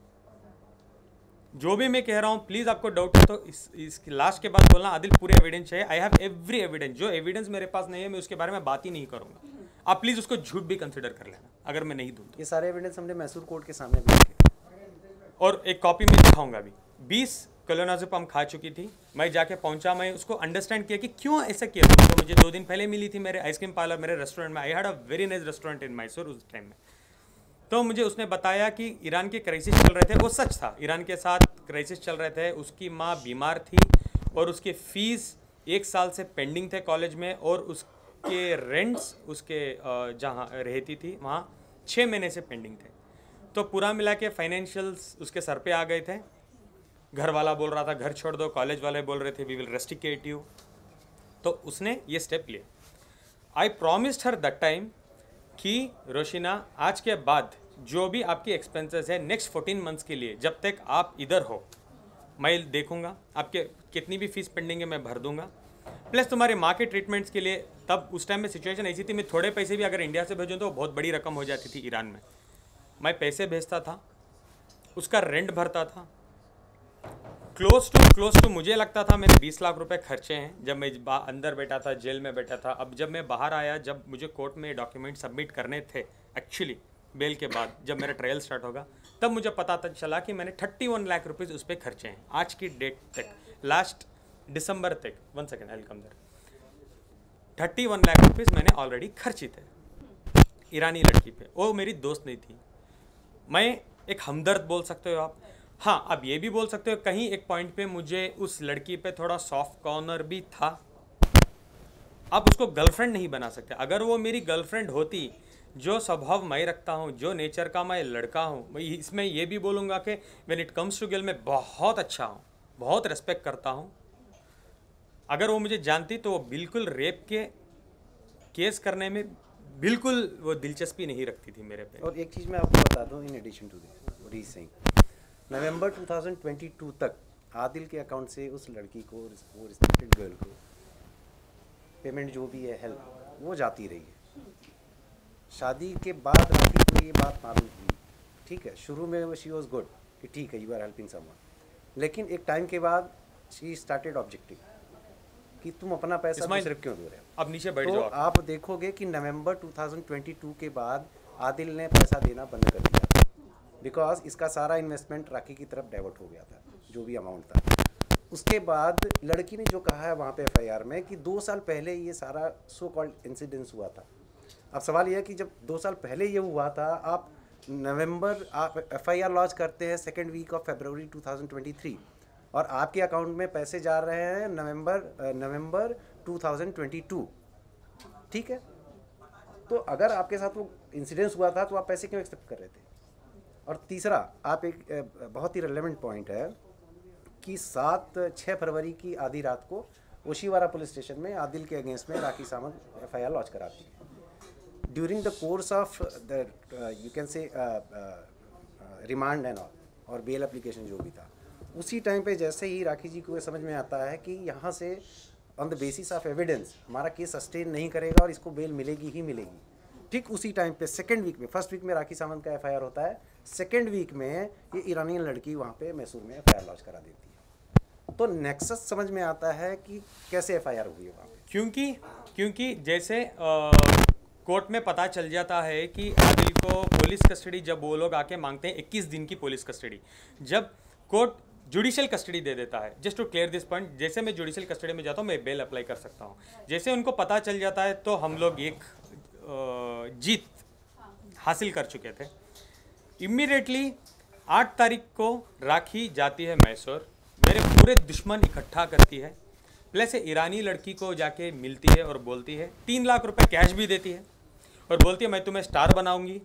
जो भी मैं कह रहा हूँ प्लीज़ आपको डाउट है तो इस इसकी लास्ट के बाद बोलना आदिल पूरे एविडेंस है। I have every evidence. जो एविडेंस मेरे पास नहीं है मैं उसके बारे में बात ही नहीं करूँगा। आप प्लीज़ उसको झूठ भी कंसिडर कर लेना अगर मैं नहीं दूँ तो। ये सारे एविडेंस हमने मैसूर कोर्ट के सामने भी रखे और एक कॉपी में दिखाऊंगा भी। बीस कोलोनाजिपम खा चुकी थी। मैं जाके पहुंचा, मैं उसको अंडरस्टैंड किया कि क्यों ऐसा किया। तो मुझे दो दिन पहले मिली थी मेरे आइसक्रीम पार्लर, मेरे रेस्टोरेंट में। I had a very nice restaurant in Mysore उस टाइम में। तो मुझे उसने बताया कि ईरान के क्राइसिस चल रहे थे। वो सच था, ईरान के साथ क्राइसिस चल रहे थे। उसकी माँ बीमार थी और उसके फीस एक साल से पेंडिंग थे कॉलेज में, और उसके रेंट्स उसके जहाँ रहती थी वहाँ छः महीने से पेंडिंग थे। तो पूरा मिला के फाइनेंशियल्स उसके सर पे आ गए थे। घर वाला बोल रहा था घर छोड़ दो, कॉलेज वाले बोल रहे थे वी विल रेस्ट्रिकेट यू। तो उसने ये स्टेप लिया। I promised her that time कि रोशिना आज के बाद जो भी आपकी एक्सपेंसेस है नेक्स्ट फोर्टीन मंथ्स के लिए, जब तक आप इधर हो मैं देखूंगा, आपके कितनी भी फीस पेंडिंग है मैं भर दूंगा, प्लस तुम्हारे माँ के ट्रीटमेंट्स के लिए। तब उस टाइम में सिचुएशन ऐसी थी, मैं थोड़े पैसे भी अगर इंडिया से भेजूँ तो बहुत बड़ी रकम हो जाती थी ईरान में। मैं पैसे भेजता था, उसका रेंट भरता था। क्लोज टू क्लोज टू मुझे लगता था मैंने बीस लाख रुपए खर्चे हैं जब मैं अंदर बैठा था, जेल में बैठा था। अब जब मैं बाहर आया, जब मुझे कोर्ट में डॉक्यूमेंट सबमिट करने थे एक्चुअली बेल के बाद, जब मेरा ट्रायल स्टार्ट होगा, तब मुझे पता था चला कि मैंने थर्टी वन लाख रुपीज़ उस पर खर्चे हैं आज की डेट तक, लास्ट दिसंबर तक। One second I come there. Thirty one lakh rupees मैंने ऑलरेडी खर्चे थे ईरानी लड़की पे। वो मेरी दोस्त नहीं थी, मैं एक हमदर्द बोल सकते हो आप। हाँ, अब ये भी बोल सकते हो कहीं एक पॉइंट पे मुझे उस लड़की पे थोड़ा सॉफ्ट कॉर्नर भी था। आप उसको गर्लफ्रेंड नहीं बना सकते। अगर वो मेरी गर्लफ्रेंड होती, जो स्वभाव मैं रखता हूँ, जो नेचर का मैं लड़का हूँ, मैं इसमें ये भी बोलूँगा कि when it comes to girl मैं बहुत अच्छा हूँ, बहुत रेस्पेक्ट करता हूँ। अगर वो मुझे जानती तो वो बिल्कुल रेप के केस करने में बिल्कुल वो दिलचस्पी नहीं रखती थी मेरे पे। और एक चीज़ मैं आपको बता दूं, in addition to this what he is saying, नवंबर दो हज़ार बाईस तक आदिल के अकाउंट से उस लड़की को, वो रिस्पेक्टेड गर्ल को पेमेंट जो भी है हेल्प वो जाती रही है। शादी के बाद राखी को ये बात मालूम थी, ठीक है, शुरू में शी वाज गुड कि ठीक है यू आर हेल्पिंग समवन, लेकिन एक टाइम के बाद शी स्टार्टेड ऑब्जेक्टिंग कि तुम अपना पैसा दूसरे क्यों दे रहे हो। अब नीचे बैठ तो जाओ। आप देखोगे कि नवंबर दो हज़ार बाईस के बाद आदिल ने पैसा देना बंद कर दिया, बिकॉज इसका सारा इन्वेस्टमेंट राखी की तरफ डाइवर्ट हो गया था, जो भी अमाउंट था। उसके बाद लड़की ने जो कहा है वहाँ पे एफ आई आर में कि दो साल पहले ये सारा सो कॉल्ड इंसिडेंस हुआ था। अब सवाल यह है कि जब दो साल पहले ये हुआ था, आप नवंबर आप एफ आई आर लॉन्च करते हैं सेकेंड वीक ऑफ फरवरी दो हज़ार तेईस, और आपके अकाउंट में पैसे जा रहे हैं नवंबर नवंबर दो हज़ार बाईस, ठीक है। तो अगर आपके साथ वो इंसिडेंस हुआ था तो आप पैसे क्यों एक्सेप्ट कर रहे थे। और तीसरा, आप एक बहुत ही रेलेवेंट पॉइंट है कि सात छः फरवरी की आधी रात को ओशिवारा पुलिस स्टेशन में आदिल के अगेंस्ट में Rakhi Sawant F I R launch कराती है। During the course of the you can say remand and all और बेल एप्लीकेशन जो भी था, उसी टाइम पे जैसे ही राखी जी को ये समझ में आता है कि यहाँ से on the basis of evidence हमारा केस सस्टेन नहीं करेगा और इसको बेल मिलेगी ही मिलेगी, ठीक उसी टाइम पे सेकेंड वीक में, फर्स्ट वीक में राखी सावंत का एफ आई आर होता है, सेकेंड वीक में ये ईरानियन लड़की वहाँ पे मैसूर में एफ आई आर लॉन्च करा देती है। तो नेक्सस समझ में आता है कि कैसे एफ आई आर हुई है वहाँ पे। क्योंकि क्योंकि जैसे कोर्ट में पता चल जाता है कि आदिल को पुलिस कस्टडी, जब वो लोग आके मांगते हैं इक्कीस दिन की पुलिस कस्टडी, जब कोर्ट जुडिशियल कस्टडी दे देता है, just to clear this point, जैसे मैं जुडिशियल कस्टडी में जाता हूँ मैं बेल अप्लाई कर सकता हूँ, जैसे उनको पता चल जाता है तो हम लोग एक जीत हासिल कर चुके थे। इमीडिएटली आठ तारीख को राखी जाती है मैसूर, मेरे पूरे दुश्मन इकट्ठा करती है, प्लस ईरानी लड़की को जाके मिलती है और बोलती है, तीन लाख रुपए कैश भी देती है और बोलती है मैं तुम्हें स्टार बनाऊंगी,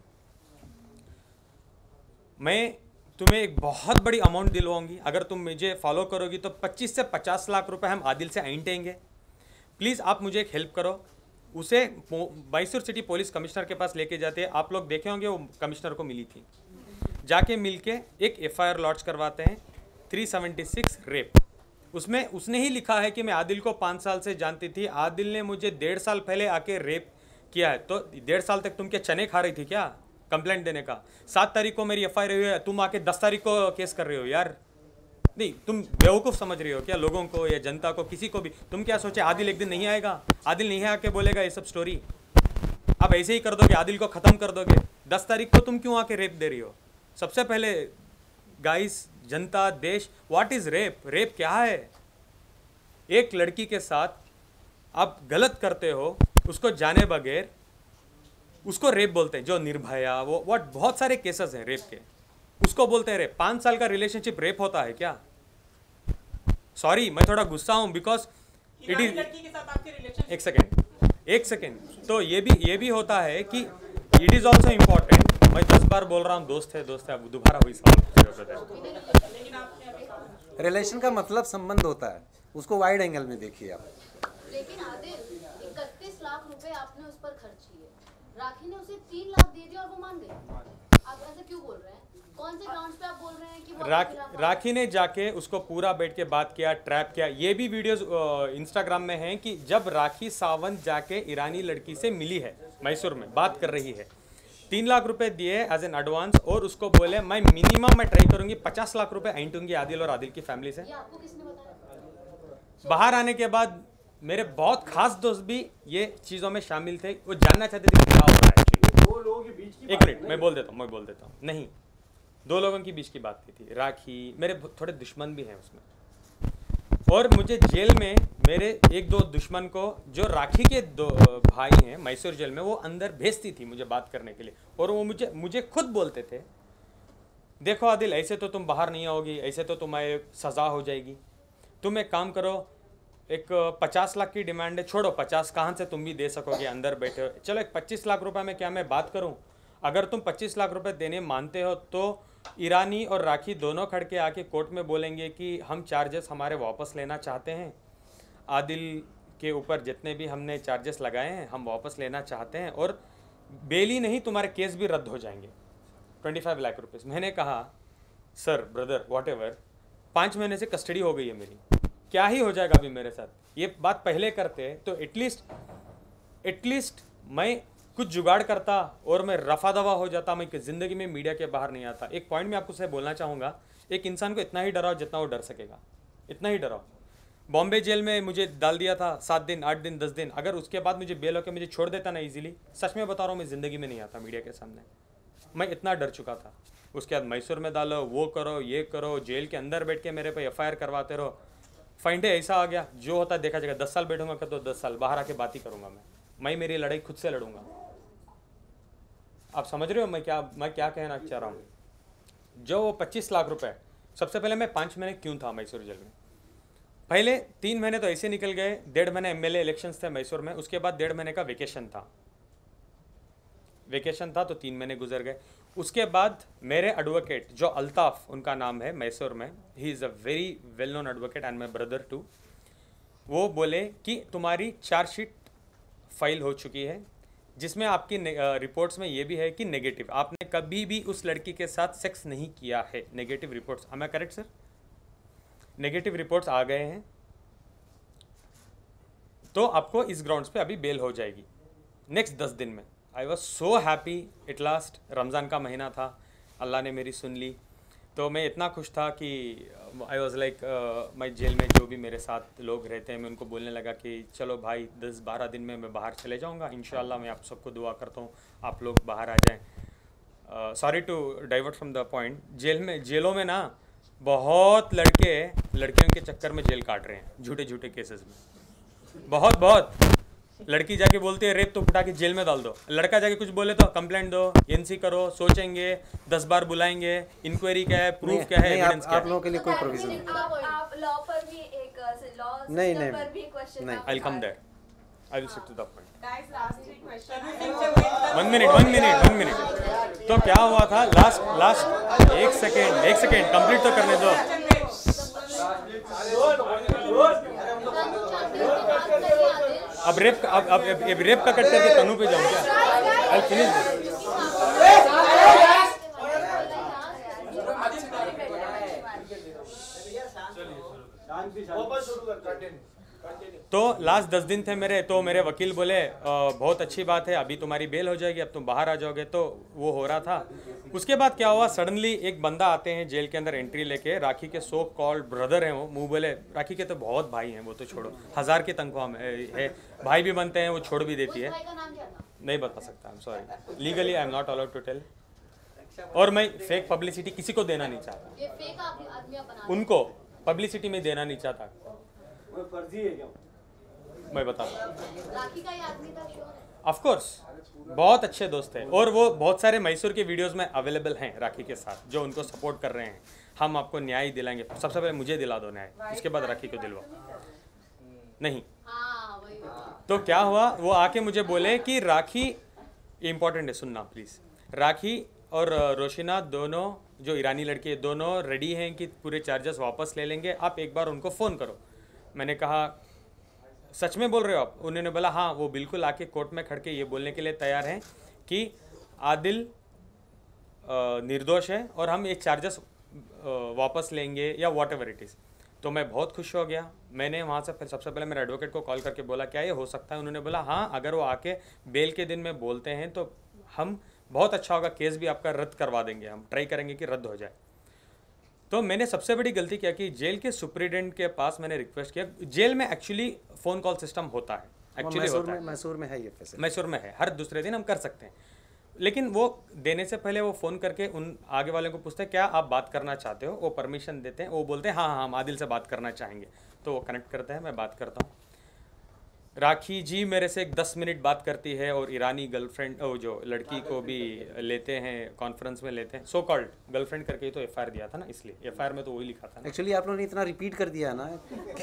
मैं तुम्हें एक बहुत बड़ी अमाउंट दिलवाऊंगी, अगर तुम मुझे फॉलो करोगी तो पच्चीस से पचास लाख रुपए हम आदिल से ऐंठेंगे, प्लीज़ आप मुझे एक हेल्प करो। उसे मैसूर सिटी पुलिस कमिश्नर के पास लेके जाते हैं, आप लोग देखे होंगे वो कमिश्नर को मिली थी, जाके मिलके एक एफआईआर लॉन्च करवाते हैं तीन सौ छिहत्तर रेप। उसमें उसने ही लिखा है कि मैं आदिल को पाँच साल से जानती थी, आदिल ने मुझे डेढ़ साल पहले आके रेप किया है, तो डेढ़ साल तक तुम क्या चने खा रही थी क्या कंप्लेंट देने का? सात तारीख को मेरी एफआईआर हुई है, तुम आके दस तारीख को केस कर रहे हो यार। नहीं, तुम बेवकूफ़ समझ रही हो क्या लोगों को या जनता को, किसी को भी? तुम क्या सोचे आदिल एक दिन नहीं आएगा, आदिल नहीं आके बोलेगा ये सब स्टोरी, आप ऐसे ही कर दोगे, आदिल को ख़त्म कर दोगे। दस तारीख को तुम क्यों आके रेप दे रही हो? सबसे पहले गाइस, जनता, देश, व्हाट इज़ रेप? रेप क्या है? एक लड़की के साथ आप गलत करते हो, उसको जाने बगैर, उसको रेप बोलते हैं। जो निर्भया, वो व्हाट, बहुत सारे केसेस हैं रेप के, उसको बोलते हैं रेप। पाँच साल का रिलेशनशिप रेप होता है क्या? सॉरी, मैं थोड़ा गुस्सा हूँ बिकॉज इट इज, एक सेकेंड एक सेकेंड तो ये भी ये भी होता है कि इट इज़ ऑल्सो इम्पॉर्टेंट। मैं दस बार बोल रहा हूँ दोस्त है दोस्त है, अब दोबारा वही सवाल। रिलेशन का मतलब संबंध होता है, उसको वाइड एंगल में देखिए आप। लेकिन आदिल, इकतीस लाख रुपए आपने उस पर खर्च किए, राखी ने उसे तीन लाख दे दिया और वो मान गई। आप ऐसे क्यों बोल रहे हैं? कौन से ग्राउंड्स पे आप बोल रहे हैं कि वो राख, राखी ने जाके उसको पूरा बैठ के बात किया, ट्रैप किया। ये भी वीडियोस इंस्टाग्राम में हैं कि जब राखी सावंत जाके ईरानी लड़की से मिली है मैसूर में, बात कर रही है, तीन लाख रुपए दिए एज एन एडवांस और उसको बोले मैं मिनिमम मैं ट्राई करूंगी पचास लाख रुपए ऐंठूंगी आदिल और आदिल की फैमिली से। ये आपको किसने बताया? बाहर आने के बाद मेरे बहुत खास दोस्त भी ये चीज़ों में शामिल थे, वो जानना चाहते थे क्या हो रहा है एक्चुअली। दो लोगों के बीच की एक मिनट मैं बोल देता हूँ मैं बोल देता हूँ नहीं, दो लोगों के बीच की बात की थी। राखी, मेरे थोड़े दुश्मन भी हैं उसमें, और मुझे जेल में मेरे एक दो दुश्मन को, जो राखी के दो भाई हैं मैसूर जेल में, वो अंदर भेजती थी मुझे बात करने के लिए, और वो मुझे मुझे खुद बोलते थे देखो आदिल, ऐसे तो तुम बाहर नहीं आओगी, ऐसे तो तुम्हें सज़ा हो जाएगी, तुम एक काम करो, एक पचास लाख की डिमांड है, छोड़ो पचास कहाँ से तुम भी दे सकोगे, अंदर बैठे हो, चलो एक पच्चीस लाख रुपए में क्या मैं बात करूँ? अगर तुम पच्चीस लाख रुपए देने मानते हो तो ईरानी और राखी दोनों खड़ के आके कोर्ट में बोलेंगे कि हम चार्जेस हमारे वापस लेना चाहते हैं, आदिल के ऊपर जितने भी हमने चार्जेस लगाए हैं हम वापस लेना चाहते हैं, और बेल ही नहीं तुम्हारे केस भी रद्द हो जाएंगे, पच्चीस लाख रुपीस। मैंने कहा सर, ब्रदर, वॉट एवर, पाँच महीने से कस्टडी हो गई है मेरी, क्या ही हो जाएगा अभी मेरे साथ? ये बात पहले करते तो एटलीस्ट एटलीस्ट मैं कुछ जुगाड़ करता और मैं रफा दवा हो जाता, मैं ज़िंदगी में मीडिया के बाहर नहीं आता। एक पॉइंट मैं आपको से बोलना चाहूँगा, एक इंसान को इतना ही डराओ जितना वो डर सकेगा, इतना ही डराओ। बॉम्बे जेल में मुझे डाल दिया था सात दिन, आठ दिन, दस दिन, अगर उसके बाद मुझे बेल होकर मुझे छोड़ देता ना इजीली, सच में बता रहा हूँ मैं ज़िंदगी में नहीं आता मीडिया के सामने, मैं इतना डर चुका था। उसके बाद मैसूर में डालो, वो करो, ये करो, जेल के अंदर बैठ के मेरे पे एफ आई आर करवाते रहो। फाइंडे ऐसा आ गया, जो होता देखा जाएगा, दस साल बैठूंगा तो दस साल बाहर आके बात ही करूँगा मैं मैं मेरी लड़ाई खुद से लड़ूंगा। आप समझ रहे हो मैं क्या मैं क्या कहना चाह रहा हूँ? जो वो पच्चीस लाख रुपए, सबसे पहले मैं पाँच महीने क्यों था मैसूर जेल में? पहले तीन महीने तो ऐसे निकल गए, डेढ़ महीने एमएलए इलेक्शंस थे मैसूर में, उसके बाद डेढ़ महीने का वेकेशन था वेकेशन था तो तीन महीने गुजर गए। उसके बाद मेरे एडवोकेट जो अल्ताफ़ उनका नाम है मैसूर में, he is a very well known advocate and my brother too, वो बोले कि तुम्हारी चार्जशीट फाइल हो चुकी है, जिसमें आपकी रिपोर्ट्स में ये भी है कि नेगेटिव, आपने कभी भी उस लड़की के साथ सेक्स नहीं किया है। Negative reports, am I correct sir? Negative reports आ गए हैं, तो आपको इस ग्राउंड्स पे अभी बेल हो जाएगी नेक्स्ट दस दिन में। I was so happy at last. Ramzan का महीना था, अल्लाह ने मेरी सुन ली। तो मैं इतना खुश था कि आई वॉज लाइक मैं जेल में जो भी मेरे साथ लोग रहते हैं मैं उनको बोलने लगा कि चलो भाई दस बारह दिन में मैं बाहर चले जाऊंगा, इंशाल्लाह मैं आप सबको दुआ करता हूँ आप लोग बाहर आ जाएं। Sorry to divert from the point, jail में जेलों में ना बहुत लड़के लड़कियों के चक्कर में जेल काट रहे हैं झूठे झूठे केसेस में, बहुत बहुत लड़की जाके बोलती है रेप तो उठा के जेल में डाल दो, लड़का जाके कुछ बोले तो कंप्लेंट दो, एनसी करो, सोचेंगे, दस बार बुलाएंगे, इंक्वायरी क्या है, प्रूफ क्या है, एविडेंस क्या है। आप लोगों के लिए कोई प्रोविजन नहीं। आप आप लॉ पर भी एक लॉ नहीं, नहीं, पर भी क्वेश्चन नहीं। I will come there, I will stick to the point. Guys, last three questions. One minute one minute one minute तो क्या हुआ था लास्ट लास्ट एक सेकेंड एक सेकेंड कंप्लीट तो करने दो। अब रेप का अब अब अब रेप का कट करके तनु पे जाऊँ क्या? I finish. तो लास्ट दस दिन थे मेरे, तो मेरे वकील बोले बहुत अच्छी बात है अभी तुम्हारी बेल हो जाएगी, अब तुम बाहर आ जाओगे, तो वो हो रहा था। उसके बाद क्या हुआ, सडनली एक बंदा आते हैं जेल के अंदर एंट्री लेके, राखी के सो कॉल्ड ब्रदर हैं वो, मुँह बोले राखी के तो बहुत भाई हैं वो तो छोड़ो, हज़ार की तनख्वाह में है, भाई भी बनते हैं, वो छोड़ भी देती है, नहीं बता सकता, I am sorry, legally I am not allowed to tell, और मैं फेक पब्लिसिटी किसी को देना नहीं चाहता, उनको पब्लिसिटी में देना नहीं चाहता, फर्जी है क्या? मैं बताता हूँ। ऑफ कोर्स बहुत अच्छे दोस्त हैं और वो बहुत सारे मैसूर के वीडियोस में अवेलेबल हैं राखी के साथ, जो उनको सपोर्ट कर रहे हैं। हम आपको न्याय दिलाएंगे, सबसे पहले मुझे दिला दो न्याय, उसके बाद राखी को दिलवाओ। नहीं तो क्या हुआ, वो आके मुझे बोले कि राखी, इम्पोर्टेंट है सुनना प्लीज़, राखी और रोशिना दोनों जो ईरानी लड़की है दोनों रेडी हैं कि पूरे चार्जेस वापस ले लेंगे, आप एक बार उनको फ़ोन करो। मैंने कहा सच में बोल रहे हो आप? उन्होंने बोला हाँ, वो बिल्कुल आके कोर्ट में खड़ के ये बोलने के लिए तैयार हैं कि आदिल निर्दोष है और हम ये चार्जेस वापस लेंगे या वॉट एवर इट इज़। तो मैं बहुत खुश हो गया। मैंने वहाँ से फिर सबसे पहले मेरे एडवोकेट को कॉल करके बोला क्या ये हो सकता है? उन्होंने बोला हाँ, अगर वो आके बेल के दिन में बोलते हैं तो हम बहुत अच्छा होगा, केस भी आपका रद्द करवा देंगे, हम ट्राई करेंगे कि रद्द हो जाए। तो मैंने सबसे बड़ी गलती क्या की, जेल के सुप्रिटेंडेंट के पास मैंने रिक्वेस्ट किया, जेल में एक्चुअली फ़ोन कॉल सिस्टम होता है, एक्चुअली होता है, मैसूर में है ये फैसिलिटी, मैसूर में है, हर दूसरे दिन हम कर सकते हैं, लेकिन वो देने से पहले वो फ़ोन करके उन आगे वाले को पूछते हैं क्या आप बात करना चाहते हो, वो परमिशन देते हैं, वो बोलते हैं हाँ हाँ हम आदिल से बात करना चाहेंगे, तो वो कनेक्ट करते हैं, मैं बात करता हूँ। राखी जी मेरे से एक दस मिनट बात करती है और ईरानी गर्लफ्रेंड वो जो लड़की को भी लेते हैं कॉन्फ्रेंस में लेते हैं, सो कॉल्ड गर्लफ्रेंड करके ही तो एफ आई आर दिया था ना, इसलिए एफ आई आर में तो वही लिखा था ना। एक्चुअली आप लोगों ने इतना रिपीट कर दिया ना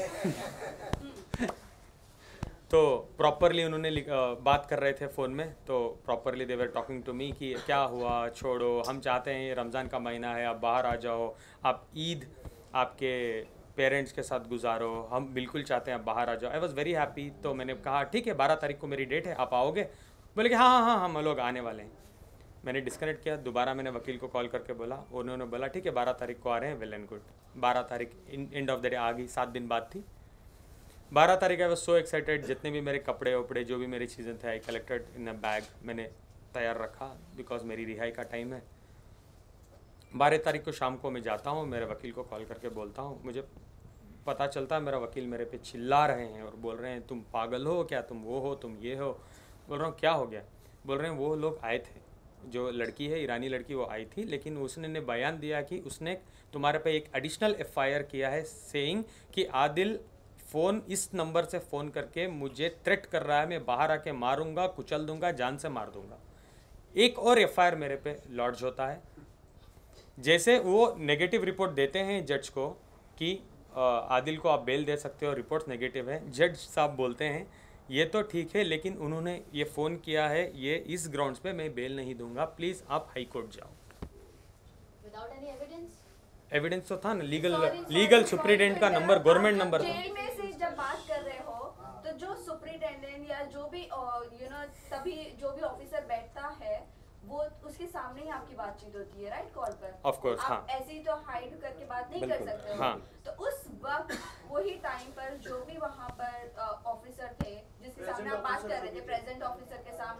तो प्रॉपरली उन्होंने बात कर रहे थे फ़ोन में, तो properly they were talking to me कि क्या हुआ, छोड़ो, हम चाहते हैं रमज़ान का महीना है, आप बाहर आ जाओ, आप ईद आपके पेरेंट्स के साथ गुजारो, हम बिल्कुल चाहते हैं आप बाहर आ जाओ। I was very happy. तो मैंने कहा ठीक है बारह तारीख को मेरी डेट है, आप आओगे? बोले कि हाँ हाँ हाँ हम लोग आने वाले हैं। मैंने डिस्कनेक्ट किया, दोबारा मैंने वकील को कॉल करके बोला, उन्होंने बोला ठीक है बारह तारीख को आ रहे हैं, वेल एंड गुड। बारह तारीख एंड ऑफ द डे आ गई, सात दिन बाद थी बारह तारीख। आई वॉज सो एक्साइटेड, जितने भी मेरे कपड़े वपड़े जो भी मेरी चीज़ें थे I collected in a bag, मैंने तैयार रखा बिकॉज मेरी रिहाई का टाइम है। बारह तारीख को शाम को मैं जाता हूँ, मेरे वकील को कॉल करके बोलता हूँ, मुझे पता चलता है मेरा वकील मेरे पे चिल्ला रहे हैं और बोल रहे हैं तुम पागल हो क्या, तुम वो हो, तुम ये हो। बोल रहा हूँ क्या हो गया? बोल रहे हैं वो लोग आए थे, जो लड़की है ईरानी लड़की वो आई थी, लेकिन उसने ने बयान दिया कि उसने तुम्हारे पे एक एडिशनल एफ आई आर किया है सेइंग कि आदिल फ़ोन इस नंबर से फ़ोन करके मुझे थ्रेट कर रहा है, मैं बाहर आके मारूंगा, कुचल दूंगा, जान से मार दूंगा। एक और एफ आई आर मेरे पे लॉन्च होता है। जैसे वो नेगेटिव रिपोर्ट देते हैं जज को कि आदिल को आप बेल दे सकते हो, रिपोर्ट्स नेगेटिव है, जज साहब बोलते हैं ये तो ठीक है लेकिन उन्होंने ये फ़ोन किया है ये इस ग्राउंड्स पे मैं बेल नहीं दूंगा, प्लीज़ आप हाई कोर्ट जाओ। Without any evidence? एविडेंस तो था ना, लीगल लीगल सुप्रिटेंडेंट का नंबर, गवर्नमेंट नंबर था। जेल में से जब बात कर रहे हो तो जो सुप्रिटेंडेंट या जो भी यू नो तभी जो भी ऑफिसर बैठता है वो उसके सामने ही आपकी बातचीत होती है, राइट? कॉल पर ऑफ कोर्स, हाँ। ऐसे ही तो हाइड करके बात नहीं कर सकते हो। हाँ। तो उस वक्त वही टाइम पर जो भी वहाँ पर ऑफिसर थे जिसके सामने आप बात कर रहे थे, प्रेजेंट ऑफिसर के सामने,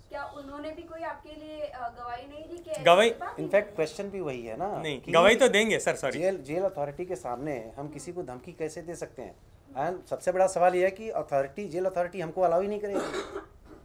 क्या उन्होंने भी कोई आपके लिए अ, गवाही नहीं दी कि ऐसी गवाही- कोई बात नहीं? इनफैक्ट क्वेश्चन भी वही है ना नहीं, कि गवाही तो देंगे sir, sorry. Jail jail authority के सामने हम किसी को धमकी कैसे दे सकते हैं? एंड सबसे बड़ा सवाल यह है कि अथॉरिटी जेल अथॉरिटी हमको अलाउ ही नहीं करेगी।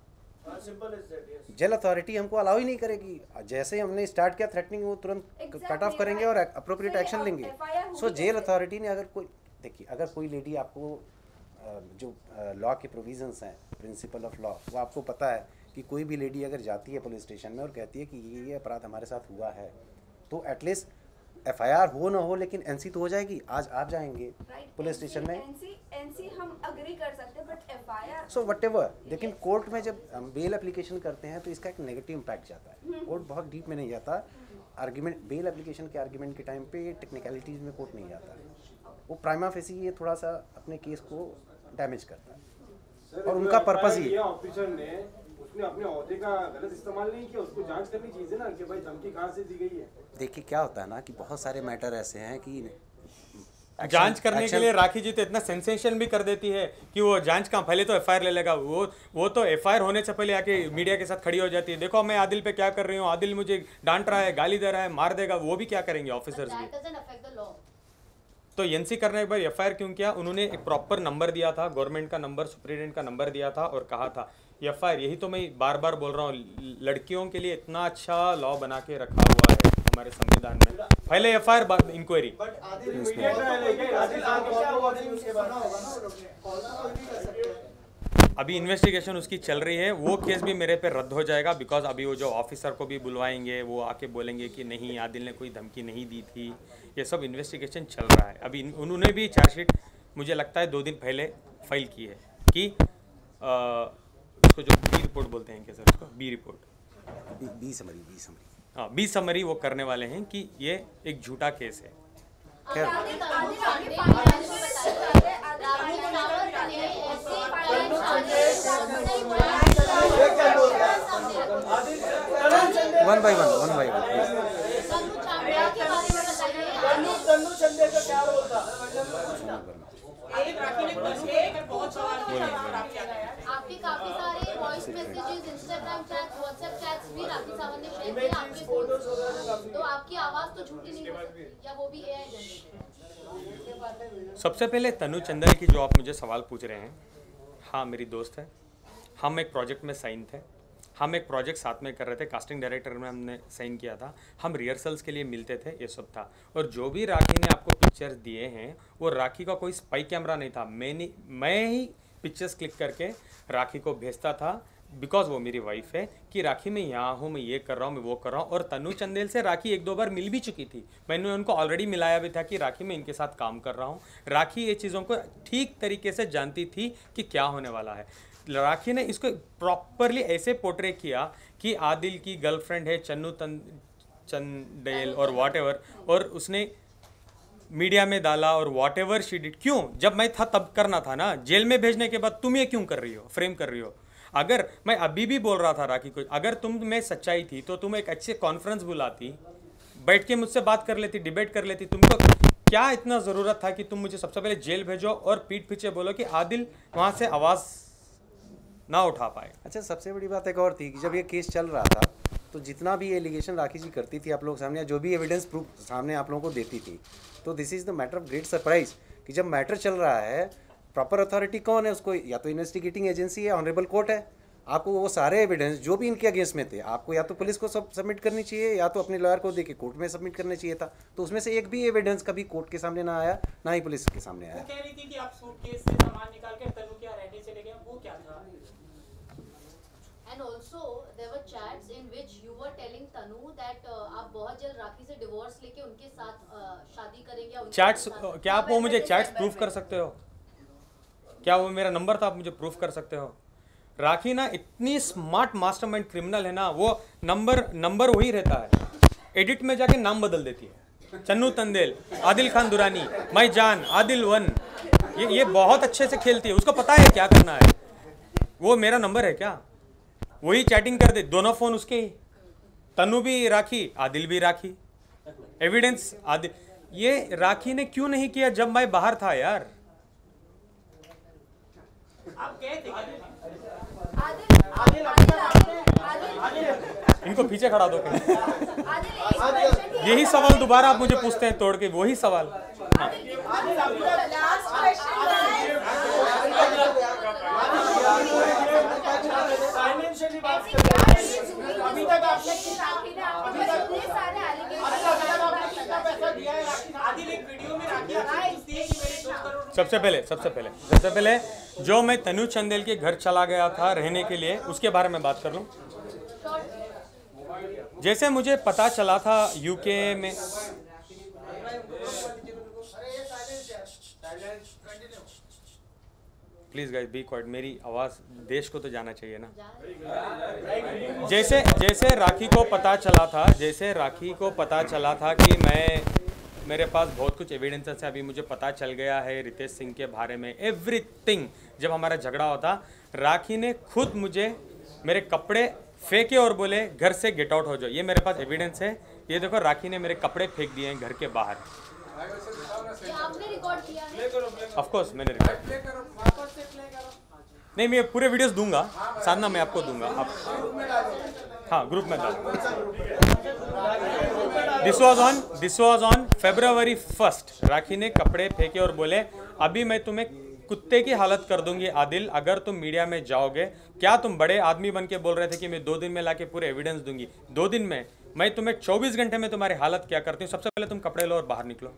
जेल अथॉरिटी हमको अलाउ ही नहीं करेगी। जैसे ही हमने स्टार्ट किया थ्रेटनिंग, वो तुरंत Exactly, कट ऑफ करेंगे और अप्रोप्रिएट सर, एक्शन अब लेंगे। F I R सो होगी जेल कैसे? अथॉरिटी ने अगर कोई देखिए, अगर कोई लेडी आपको अ, जो लॉ के प्रोविजंस हैं, प्रिंसिपल ऑफ लॉ, वो आपको पता है कि कोई भी लेडी अगर जाती है पुलिस स्टेशन में और कहती है कि ये ये अपराध हमारे साथ हुआ है, तो एटलीस्ट एफ आई आर हो ना हो लेकिन एन सी तो हो जाएगी। आज आप जाएंगे Right, police N C station में, N C N C हम अग्री कर सकते हैं, but F I R so whatever, लेकिन कोर्ट में जब हम बेल एप्लीकेशन करते हैं तो इसका एक नेगेटिव इम्पैक्ट जाता है। कोर्ट बहुत डीप में नहीं जाता। आर्ग्यूमेंट, बेल एप्लीकेशन के आर्ग्यूमेंट के टाइम पे टेक्निकलिटीज़ में कोर्ट नहीं जाता है। वो प्राइमा फेसी ये थोड़ा सा अपने केस को डैमेज करता है। सर, और जो उनका पर्पस F I R ही किया ऑफिसर ने, उसने अपने ओहदे का गलत इस्तेमाल नहीं किया, उसको जांच करनी चाहिए ना कि भाई धमकी कहाँ से दी गई है। देखिए क्या होता है ना कि बहुत सारे मैटर ऐसे हैं कि जांच करने के action- लिए राखी जी तो इतना सेंसेशन भी कर देती है कि वो जांच का पहले तो एफआईआर ले लेगा। वो वो तो एफआईआर होने से पहले आके मीडिया के साथ खड़ी हो जाती है, देखो मैं आदिल पे क्या कर रही हूँ, आदिल मुझे डांट रहा है, गाली दे रहा है, मार देगा। वो भी क्या करेंगे ऑफिसर्स भी? That doesn't affect the law. तो एनसी करने के बाद एफआईआर क्यों किया? उन्होंने एक प्रॉपर नंबर दिया था, गवर्नमेंट का नंबर, सुप्रीडेंट का नंबर दिया था और कहा था एफआईआर। यही तो मैं बार बार बोल रहा हूँ, लड़कियों के लिए इतना अच्छा लॉ बना के रखा हुआ है हमारे संविधान में। पहले एफआईआर बाद inquiry. But Adil media trial है क्या? आदिल खान को क्या हुआ? उसके बाद होगा ना, वो लोग ने कॉल तो कोई भी कर सकते हैं। अभी इन्वेस्टिगेशन उसकी चल रही है, वो केस भी मेरे पे रद्द हो जाएगा बिकॉज अभी वो जो ऑफिसर को भी बुलवाएंगे, वो आके बोलेंगे कि नहीं आदिल ने कोई धमकी नहीं दी थी। ये सब इन्वेस्टिगेशन चल रहा है। अभी इन- उन्होंने भी चार्जशीट मुझे लगता है दो दिन पहले फाइल की है कि आ, उसको जो बी रिपोर्ट बोलते हैं क्या सर, उसको B report, B B summary B summary हाँ बी समरी वो करने वाले हैं कि ये एक झूठा केस है। खैर। आदिल आदिल आगे फाइनेंस में बताइए, आदिल राहुल फाइनेंस रावत में ने बताइए। ऐसे one by one one by one Tanu Chamda के बारे में बताइए। तन्नू चंदे का क्या रोल था? आदिल राखी ने कुछ लेकर बहुत सवाल किया खराब किया गया है। आपके काफी सारे voice messages, Instagram chats, WhatsApp chats भी राखी सावंत ने शेयर किए आपके फोन से। तो आपकी आवाज तो झूठी नहीं हो सकती, या वो भी एआई जनरेटेड है? सबसे पहले तनु चंदल की जो आप मुझे सवाल पूछ रहे हैं, हाँ मेरी दोस्त है, हम एक प्रोजेक्ट में साइन थे, हम एक प्रोजेक्ट साथ में कर रहे थे, कास्टिंग डायरेक्टर में हमने साइन किया था, हम रिहर्सल्स के लिए मिलते थे, ये सब था। और जो भी राखी ने आपको पिक्चर्स दिए हैं वो राखी का कोई स्पाई कैमरा नहीं था, मैंने मैं ही पिक्चर्स क्लिक करके राखी को भेजता था बिकॉज वो मेरी वाइफ है कि राखी मैं यहाँ हूँ, मैं ये कर रहा हूँ, मैं वो कर रहा हूँ। और तनु चंदेल से राखी एक दो बार मिल भी चुकी थी, मैंने उनको ऑलरेडी मिलाया भी था कि राखी मैं इनके साथ काम कर रहा हूँ। राखी ये चीज़ों को ठीक तरीके से जानती थी कि क्या होने वाला है। राखी ने इसको प्रॉपरली ऐसे पोर्ट्रे किया कि आदिल की गर्लफ्रेंड है चन्नू तन चंदेल और वॉट एवर, और उसने मीडिया में डाला और वॉट एवर शी डिड। क्यों? जब मैं था तब करना था ना, जेल में भेजने के बाद तुम ये क्यों कर रही हो, फ्रेम कर रही हो? अगर मैं अभी भी बोल रहा था राखी को, अगर तुम में सच्चाई थी तो तुम एक अच्छे कॉन्फ्रेंस बुलाती, बैठ के मुझसे बात कर लेती, डिबेट कर लेती। तुमको क्या इतना ज़रूरत था कि तुम मुझे सबसे पहले जेल भेजो और पीठ पीछे बोलो कि आदिल वहाँ से आवाज़ ना उठा पाए? अच्छा, सबसे बड़ी बात एक और थी कि जब ये केस चल रहा था तो जितना भी एलिगेशन राखी जी करती थी आप लोग सामने, या जो भी एविडेंस प्रूफ सामने आप लोगों को देती थी, तो this is the matter of great surprise कि जब मैटर चल रहा है, प्रॉपर अथॉरिटी कौन है उसको, या तो इन्वेस्टिगेटिंग एजेंसी है, ऑनरेबल कोर्ट है। आपको वो सारे एविडेंस जो भी इनके अगेंस्ट में थे, आपको या तो पुलिस को सब सबमिट करनी चाहिए या तो अपने लॉयर को देके कोर्ट में सबमिट करना चाहिए था। तो उसमें से एक भी एविडेंस कभी कोर्ट के सामने ना आया, ना ही पुलिस के सामने वो आया। कह रही थी कि आप सूटकेस से सामान निकाल कर तनु के यहाँ रहने चले गए, वो क्या था? And also there were chats in which you were telling Tanu that uh, आप बहुत जल्द राखी से डिवोर्स लेके उनके साथ uh, शादी करेंगे या उनके चैट्स, साथ- क्या आप वो मुझे चैट्स प्रूफ कर सकते हो? क्या वो मेरा नंबर था, आप मुझे प्रूफ कर सकते हो? राखी ना इतनी स्मार्ट मास्टरमाइंड क्रिमिनल है ना, वो नंबर नंबर वही रहता है, एडिट में जाके नाम बदल देती है, चन्नू तंदेल, आदिल खान दुरानी, मैं जान, आदिल वन। ये ये बहुत अच्छे से खेलती है, उसको पता है क्या करना है। वो मेरा नंबर है क्या? वही चैटिंग कर दे, दोनों फोन उसके ही, तनु भी राखी, आदिल भी राखी, एविडेंस आदिल। ये राखी ने क्यों नहीं किया जब मैं बाहर था यार? आप गए थे क्या? आदिल आदिल आदिल इनको पीछे खड़ा दो कहीं। यही सवाल दोबारा आप मुझे पूछते हैं तोड़ के, वही सवाल। हाँ। अभी तक आपने अभी तक इतने सारे सबसे पहले सबसे पहले सबसे पहले जो मैं तनु चंदेल के घर चला गया था रहने के लिए, उसके बारे में बात कर लूं। जैसे मुझे पता चला था यूके में, प्लीज गाइस बी क्वाइट, मेरी आवाज देश को तो जाना चाहिए ना। जैसे जैसे राखी को पता चला था जैसे राखी को पता चला था कि मैं, मेरे पास बहुत कुछ एविडेंसेस है, अभी मुझे पता चल गया है रितेश सिंह के बारे में एवरीथिंग। जब हमारा झगड़ा होता, राखी ने खुद मुझे मेरे कपड़े फेंके और बोले घर से गेट आउट हो जाओ। ये मेरे पास एविडेंस है। ये देखो, राखी ने मेरे कपड़े फेंक दिए हैं घर के बाहर। आपने रिकॉर्ड किया है? ऑफ कोर्स मैंने रिकॉर्ड, नहीं मैं पूरे वीडियोस दूंगा साधना, मैं आपको दूंगा। आप हाँ ग्रुप में डाल। This was on this was on February first. Rakhi ने कपड़े फेंके और बोले अभी मैं तुम्हें कुत्ते की हालत कर दूंगी आदिल अगर तुम मीडिया में जाओगे। क्या तुम बड़े आदमी बन के बोल रहे थे कि मैं दो दिन में लाके पूरे एविडेंस दूंगी? दो दिन में मैं तुम्हें चौबीस घंटे में तुम्हारी हालत क्या करती हूँ। सबसे पहले तुम कपड़े लो और बाहर निकलो।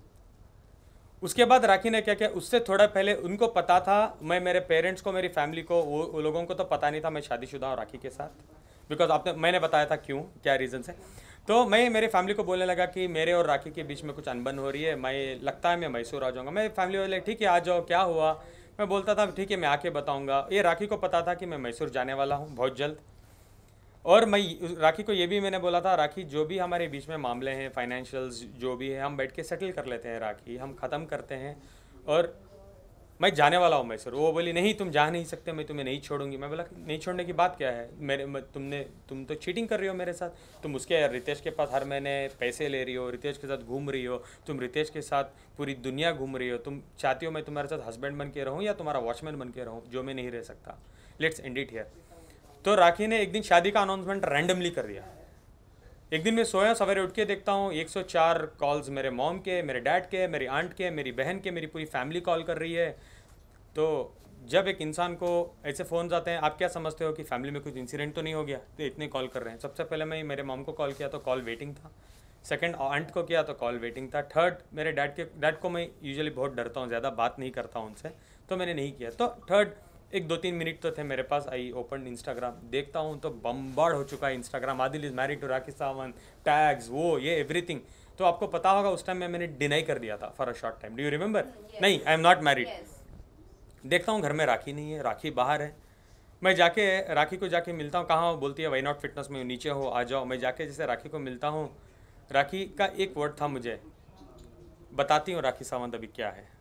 उसके बाद राखी ने क्या किया, उससे थोड़ा पहले उनको पता था, मैं मेरे पेरेंट्स को, मेरी फैमिली को, वो, वो लोगों को तो पता नहीं था मैं शादीशुदा हूँ राखी के साथ, बिकॉज आपने मैंने बताया था क्यों, क्या रीज़न है। तो मैं मेरे फैमिली को बोलने लगा कि मेरे और राखी के बीच में कुछ अनबन हो रही है, मैं लगता है मैं मैसूर आ जाऊँगा। मैं फैमिली वाले ठीक है आ जाओ, क्या हुआ? मैं बोलता था ठीक है मैं आके बताऊँगा। ये राखी को पता था कि मैं मैसूर जाने वाला हूँ बहुत जल्द। और मैं राखी को ये भी मैंने बोला था, राखी जो भी हमारे बीच में मामले हैं, फाइनेंशियल्स जो भी है, हम बैठ के सेटल कर लेते हैं राखी, हम ख़त्म करते हैं और मैं जाने वाला हूँ मैसूर। वो बोली नहीं तुम जा नहीं सकते, मैं तुम्हें नहीं छोड़ूंगी। मैं बोला नहीं छोड़ने की बात क्या है, मेरे तुमने तुम तो चीटिंग कर रही हो मेरे साथ, तुम उसके रितेश के पास हर महीने पैसे ले रही हो, रितेश के साथ घूम रही हो, तुम रितेश के साथ पूरी दुनिया घूम रही हो, तुम चाहती हो मैं तुम्हारे साथ हस्बैंड बन के रहूँ या तुम्हारा वॉचमैन बन के रहूँ, जो मैं नहीं रह सकता। Let's end it here. तो राखी ने एक दिन शादी का अनाउंसमेंट रैंडमली कर दिया। एक दिन मैं सोया, सवेरे उठ के देखता हूँ एक सौ चार कॉल्स मेरे मॉम के, मेरे डैड के, मेरी आंट के, मेरी बहन के, मेरी पूरी फैमिली कॉल कर रही है। तो जब एक इंसान को ऐसे फ़ोन आते हैं, आप क्या समझते हो कि फैमिली में कुछ इंसिडेंट तो नहीं हो गया, तो इतने कॉल कर रहे हैं। सबसे पहले मैं मेरे मॉम को कॉल किया तो कॉल वेटिंग था। सेकंड आंट को किया तो कॉल वेटिंग था। थर्ड मेरे डैड के डैड को मैं यूजुअली बहुत डरता हूँ, ज़्यादा बात नहीं करता हूँ उनसे, तो मैंने नहीं किया। तो थर्ड एक दो तीन मिनट तो थे मेरे पास। आई ओपन इंस्टाग्राम, देखता हूँ तो बम्बार्ड हो चुका है Instagram, Adil is married to Rakhi Sawant, tags, वो ये एवरीथिंग। तो आपको पता होगा उस टाइम में मैंने डिनाई कर दिया था for a short time. Do you remember? नहीं, आई एम नॉट मैरिड। देखता हूँ घर में राखी नहीं है, राखी बाहर है। मैं जाके राखी को जाके मिलता हूँ, कहाँ हो? बोलती है वाई नॉट फिटनेस में नीचे हो, आ जाओ। मैं जाके जैसे राखी को मिलता हूँ, राखी का एक वर्ड था मुझे, बताती हूँ राखी सावंत अभी क्या है,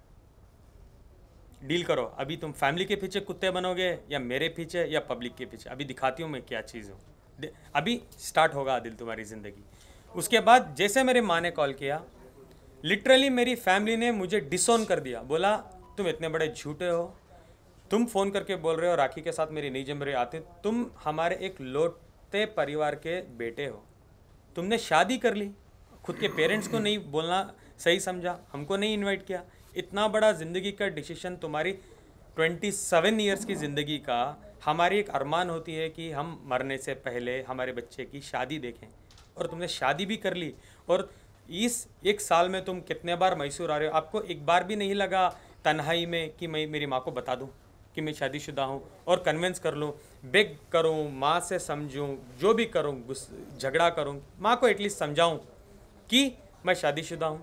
डील करो। अभी तुम फैमिली के पीछे कुत्ते बनोगे या मेरे पीछे या पब्लिक के पीछे, अभी दिखाती हूँ मैं क्या चीज़ हूँ। अभी स्टार्ट होगा आदिल तुम्हारी ज़िंदगी। उसके बाद जैसे मेरी माँ ने कॉल किया, लिटरली मेरी फैमिली ने मुझे डिसोन कर दिया। बोला तुम इतने बड़े झूठे हो, तुम फ़ोन करके बोल रहे हो राखी के साथ मेरी नहीं जम रही आती, तुम हमारे एक लौटते परिवार के बेटे हो, तुमने शादी कर ली, खुद के पेरेंट्स को नहीं बोलना सही समझा, हमको नहीं इनवाइट किया। इतना बड़ा ज़िंदगी का डिसीजन, तुम्हारी सत्ताईस इयर्स की ज़िंदगी का, हमारी एक अरमान होती है कि हम मरने से पहले हमारे बच्चे की शादी देखें, और तुमने शादी भी कर ली। और इस एक साल में तुम कितने बार मैसूर आ रहे हो, आपको एक बार भी नहीं लगा तन्हाई में कि मैं मेरी माँ को बता दूँ कि मैं शादीशुदा हूँ और कन्विंस कर लूँ, बेग करूँ, माँ से समझूँ, जो भी करूँ, झगड़ा करूँ, माँ को एटलीस्ट समझाऊँ कि मैं शादीशुदा हूँ।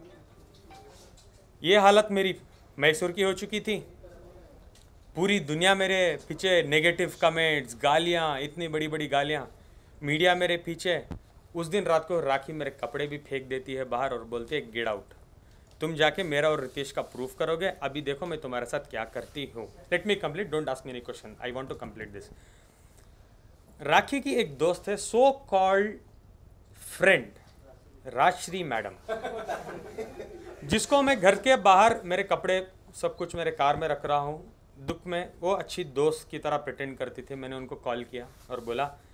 ये हालत मेरी मैसूर की हो चुकी थी। पूरी दुनिया मेरे पीछे, नेगेटिव कमेंट्स, गालियाँ, इतनी बड़ी बड़ी गालियाँ, मीडिया मेरे पीछे। उस दिन रात को राखी मेरे कपड़े भी फेंक देती है बाहर और बोलती है गेट आउट, तुम जाके मेरा और रितेश का प्रूफ करोगे, अभी देखो मैं तुम्हारे साथ क्या करती हूँ। Let me complete, don't ask me any question, I want to complete this. Rakhi की एक दोस्त है, so called friend, Rajshree madam, जिसको मैं घर के बाहर मेरे कपड़े सब कुछ मेरे कार में रख रहा हूँ, दुख में वो अच्छी दोस्त की तरह प्रिटेंड करती थी। मैंने उनको कॉल किया और बोला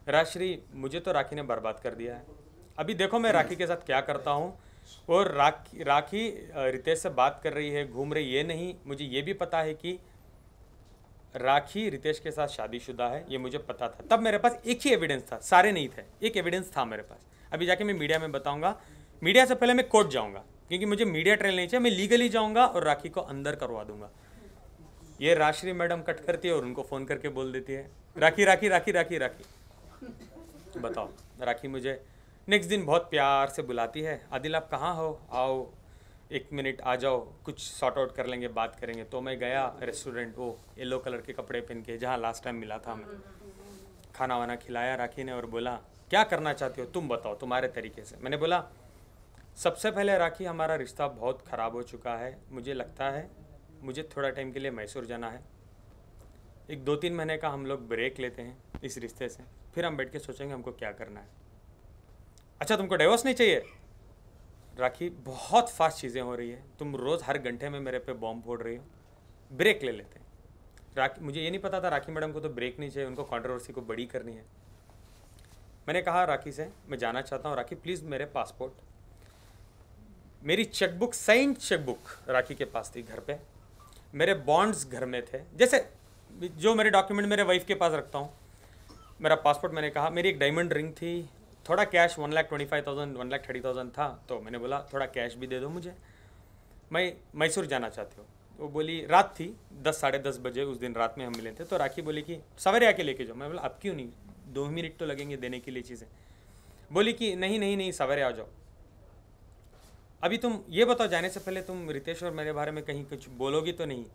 राजश्री, मुझे तो राखी ने बर्बाद कर दिया है। अभी देखो मैं राखी के साथ क्या करता हूँ। और राखी राखी रितेश से बात कर रही है, घूम रही, ये नहीं, मुझे ये भी पता है कि राखी रितेश के साथ शादीशुदा है, ये मुझे पता था। तब मेरे पास एक ही एविडेंस था, सारे नहीं थे, एक एविडेंस था मेरे पास। अभी जाके मैं मीडिया में बताऊंगा। मीडिया से पहले मैं कोर्ट जाऊंगा, क्योंकि मुझे मीडिया ट्रायल नहीं चाहिए। मैं लीगली जाऊंगा और राखी को अंदर करवा दूंगा। ये राजश्री मैडम कट करती है और उनको फ़ोन करके बोल देती है, राखी राखी राखी राखी राखी। बताओ, राखी मुझे नेक्स्ट दिन बहुत प्यार से बुलाती है, आदिल आप कहाँ हो, आओ एक मिनट आ जाओ, कुछ सॉर्ट आउट कर लेंगे, बात करेंगे। तो मैं गया रेस्टोरेंट, वो येलो कलर के कपड़े पहन के, जहाँ लास्ट टाइम मिला था हमें। खाना वाना खिलाया राखी ने और बोला क्या करना चाहती हो तुम बताओ, तुम्हारे तरीके से। मैंने बोला सबसे पहले राखी, हमारा रिश्ता बहुत ख़राब हो चुका है, मुझे लगता है मुझे थोड़ा टाइम के लिए मैसूर जाना है, एक दो तीन महीने का हम लोग ब्रेक लेते हैं इस रिश्ते से, फिर हम बैठ के सोचेंगे हमको क्या करना है। अच्छा तुमको डिवोर्स नहीं चाहिए? राखी बहुत फास्ट चीज़ें हो रही है, तुम रोज़ हर घंटे में मेरे पे बॉम्ब फोड़ रही हो, ब्रेक ले लेते हैं। राखी, मुझे ये नहीं पता था राखी मैडम को तो ब्रेक नहीं चाहिए, उनको कंट्रोवर्सी को बड़ी करनी है। मैंने कहा राखी से मैं जाना चाहता हूँ, राखी प्लीज़ मेरे पासपोर्ट, मेरी चेकबुक, साइन चेकबुक राखी के पास थी घर पे, मेरे बॉन्ड्स घर में थे, जैसे जो मेरे डॉक्यूमेंट मेरे वाइफ के पास रखता हूँ, मेरा पासपोर्ट। मैंने कहा मेरी एक डायमंड रिंग थी, थोड़ा cash one lakh twenty five thousand one lakh thirty thousand था, तो मैंने बोला थोड़ा कैश भी दे दो मुझे, मैं मैसूर जाना चाहती हूँ। वो बोली, रात थी दस साढ़े दस बजे, उस दिन रात में हम मिले थे। तो राखी बोली कि सवेरे आके लेके जाओ। मैं बोला अब क्यों नहीं, दो मिनट तो लगेंगे देने के लिए चीज़ें। बोली कि नहीं नहीं नहीं सवेरे आ जाओ। अभी तुम ये बताओ, जाने से पहले तुम रितेश और मेरे बारे में कहीं कुछ बोलोगी तो नहीं?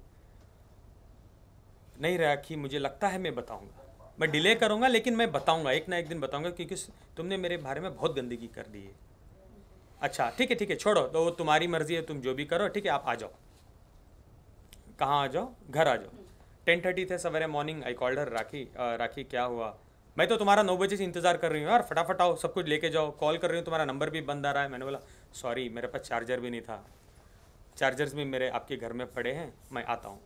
नहीं राखी, मुझे लगता है मैं बताऊँगा, मैं डिले करूंगा लेकिन मैं बताऊंगा, एक ना एक दिन बताऊंगा, क्योंकि तुमने मेरे बारे में बहुत गंदगी कर दी है। अच्छा ठीक है ठीक है छोड़ो, तो वो तुम्हारी मर्जी है, तुम जो भी करो, ठीक है आप आ जाओ। कहाँ आ जाओ? घर आ जाओ। टेन थर्टी थे सवेरे मॉर्निंग, आई कॉल्ड हर, राखी आ, राखी क्या हुआ? मैं तो तुम्हारा नौ बजे से इंतज़ार कर रही हूँ यार, फटाफट आओ, सब कुछ लेके जाओ, कॉल कर रही हूँ, तुम्हारा नंबर भी बंद आ रहा है। मैंने बोला सॉरी मेरे पास चार्जर भी नहीं था, चार्जर्स भी मेरे आपके घर में पड़े हैं, मैं आता हूँ।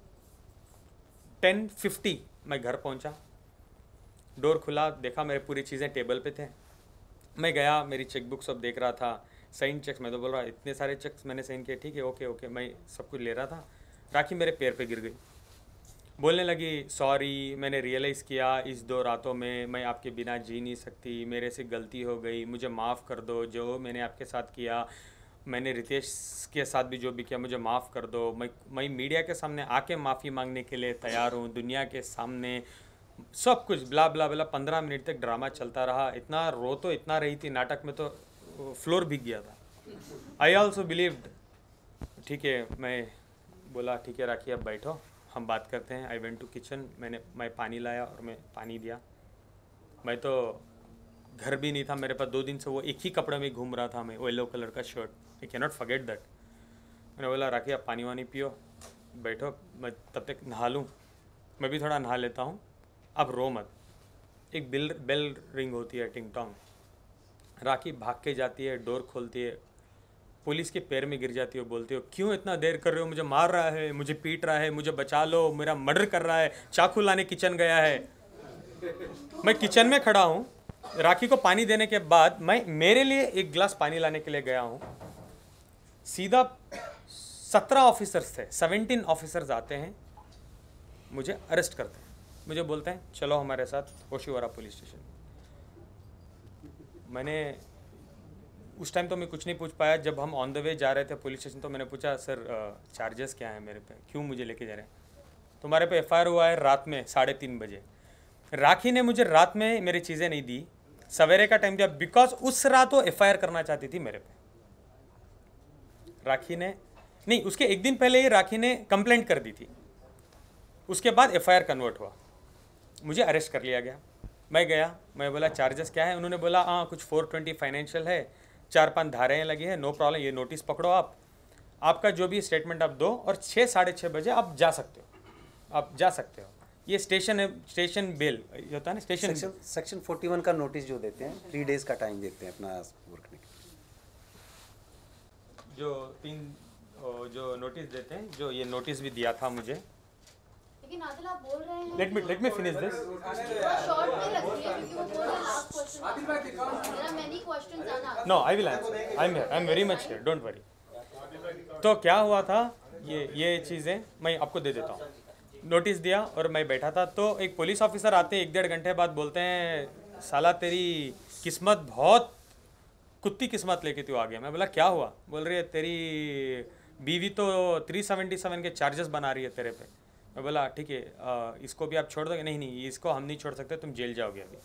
टेन फिफ्टी मैं घर पहुँचा, डोर खुला, देखा मेरे पूरी चीज़ें टेबल पे थे। मैं गया, मेरी चेकबुक सब देख रहा था, साइन चेक्स, मैं तो बोल रहा इतने सारे चेक्स मैंने साइन किए, ठीक है ओके ओके, मैं सब कुछ ले रहा था। राखी मेरे पैर पे गिर गई, बोलने लगी सॉरी, मैंने रियलाइज़ किया इस दो रातों में मैं आपके बिना जी नहीं सकती, मेरे से गलती हो गई, मुझे माफ़ कर दो, जो मैंने आपके साथ किया, मैंने रितेश के साथ भी जो भी किया, मुझे माफ़ कर दो। मैं मैं मीडिया के सामने आके माफ़ी मांगने के लिए तैयार हूँ, दुनिया के सामने, सब कुछ ब्ला ब्ला ब्ला। पंद्रह मिनट तक ड्रामा चलता रहा, इतना रो तो इतना रही थी, नाटक में तो फ्लोर भीग गया था। आई ऑल्सो बिलीव्ड, ठीक है, मैं बोला ठीक है राखी अब बैठो हम बात करते हैं। आई वेंट टू किचन, मैंने मैं पानी लाया और मैं पानी दिया। मैं तो घर भी नहीं था मेरे पास, दो दिन से वो एक ही कपड़े में घूम रहा था मैं, वो येलो कलर का shirt, I can not forget that. मैंने बोला राखी आप पानी वानी पियो, बैठो, मैं तब तक नहा लूँ, मैं भी थोड़ा नहा लेता हूँ, अब रो मत। एक बिल बेल रिंग होती है टिंग टोंग, राखी भाग के जाती है, डोर खोलती है, पुलिस के पैर में गिर जाती हो, बोलती हो क्यों इतना देर कर रहे हो, मुझे मार रहा है, मुझे पीट रहा है, मुझे बचा लो, मेरा मर्डर कर रहा है, चाकू लाने किचन गया है। मैं किचन में खड़ा हूँ, राखी को पानी देने के बाद मैं मेरे लिए एक गिलास पानी लाने के लिए गया हूँ, सीधा सत्रह ऑफिसर्स थे, सेवेंटीन ऑफिसर्स आते हैं, मुझे अरेस्ट करते हैं, मुझे बोलते हैं चलो हमारे साथ ओशिवारा पुलिस स्टेशन। मैंने उस टाइम तो मैं कुछ नहीं पूछ पाया, जब हम ऑन द वे जा रहे थे पुलिस स्टेशन तो मैंने पूछा सर चार्जेस क्या है मेरे पे, क्यों मुझे लेके जा रहे हैं? तुम्हारे पे एफ आई आर हुआ है रात में साढ़े तीन बजे। राखी ने मुझे रात में मेरी चीज़ें नहीं दी, सवेरे का टाइम दिया, बिकॉज उस रात वो एफ आई आर करना चाहती थी मेरे पे। राखी ने नहीं, उसके एक दिन पहले ही राखी ने कंप्लेंट कर दी थी, उसके बाद एफ आई आर कन्वर्ट हुआ, मुझे अरेस्ट कर लिया गया। मैं गया, मैं बोला चार्जेस क्या है? उन्होंने बोला हाँ कुछ फोर ट्वेंटी फाइनेंशियल है, चार पांच धाराएँ लगी है, नो प्रॉब्लम, ये नोटिस पकड़ो आप, आपका जो भी स्टेटमेंट आप दो और छः साढ़े छः बजे आप जा सकते हो, आप जा सकते हो। ये स्टेशन है, स्टेशन बेल होता है ना, स्टेशन सेक्शन फोर्टी वन का नोटिस जो देते हैं, थ्री डेज का टाइम देते हैं अपना वर्क करने के लिए। जो तीन जो नोटिस देते हैं, जो ये नोटिस भी दिया था मुझे, लेकिन लेकिन आदिल आप बोल रहे हैं let me let me finish this. Short में रखिए क्योंकि वो बोल रहे हैं last question. There are many questions आना. No I will answer. I am here. I am very much here. Don't worry. तो क्या हुआ था, ये ये चीज़ें मैं आपको दे देता हूँ. नोटिस दिया और मैं बैठा था, तो एक पुलिस ऑफिसर आते हैं एक डेढ़ घंटे बाद, बोलते हैं साला तेरी किस्मत बहुत कुत्ती किस्मत लेके तू आ गया. मैं बोला क्या हुआ? बोल रही है तेरी बीवी तो थ्री सेवेंटी सेवन के चार्जेस बना रही है तेरे पे. मैं बोला ठीक है, इसको भी आप छोड़ दोगे? नहीं नहीं, इसको हम नहीं छोड़ सकते, तुम जेल जाओगे अभी.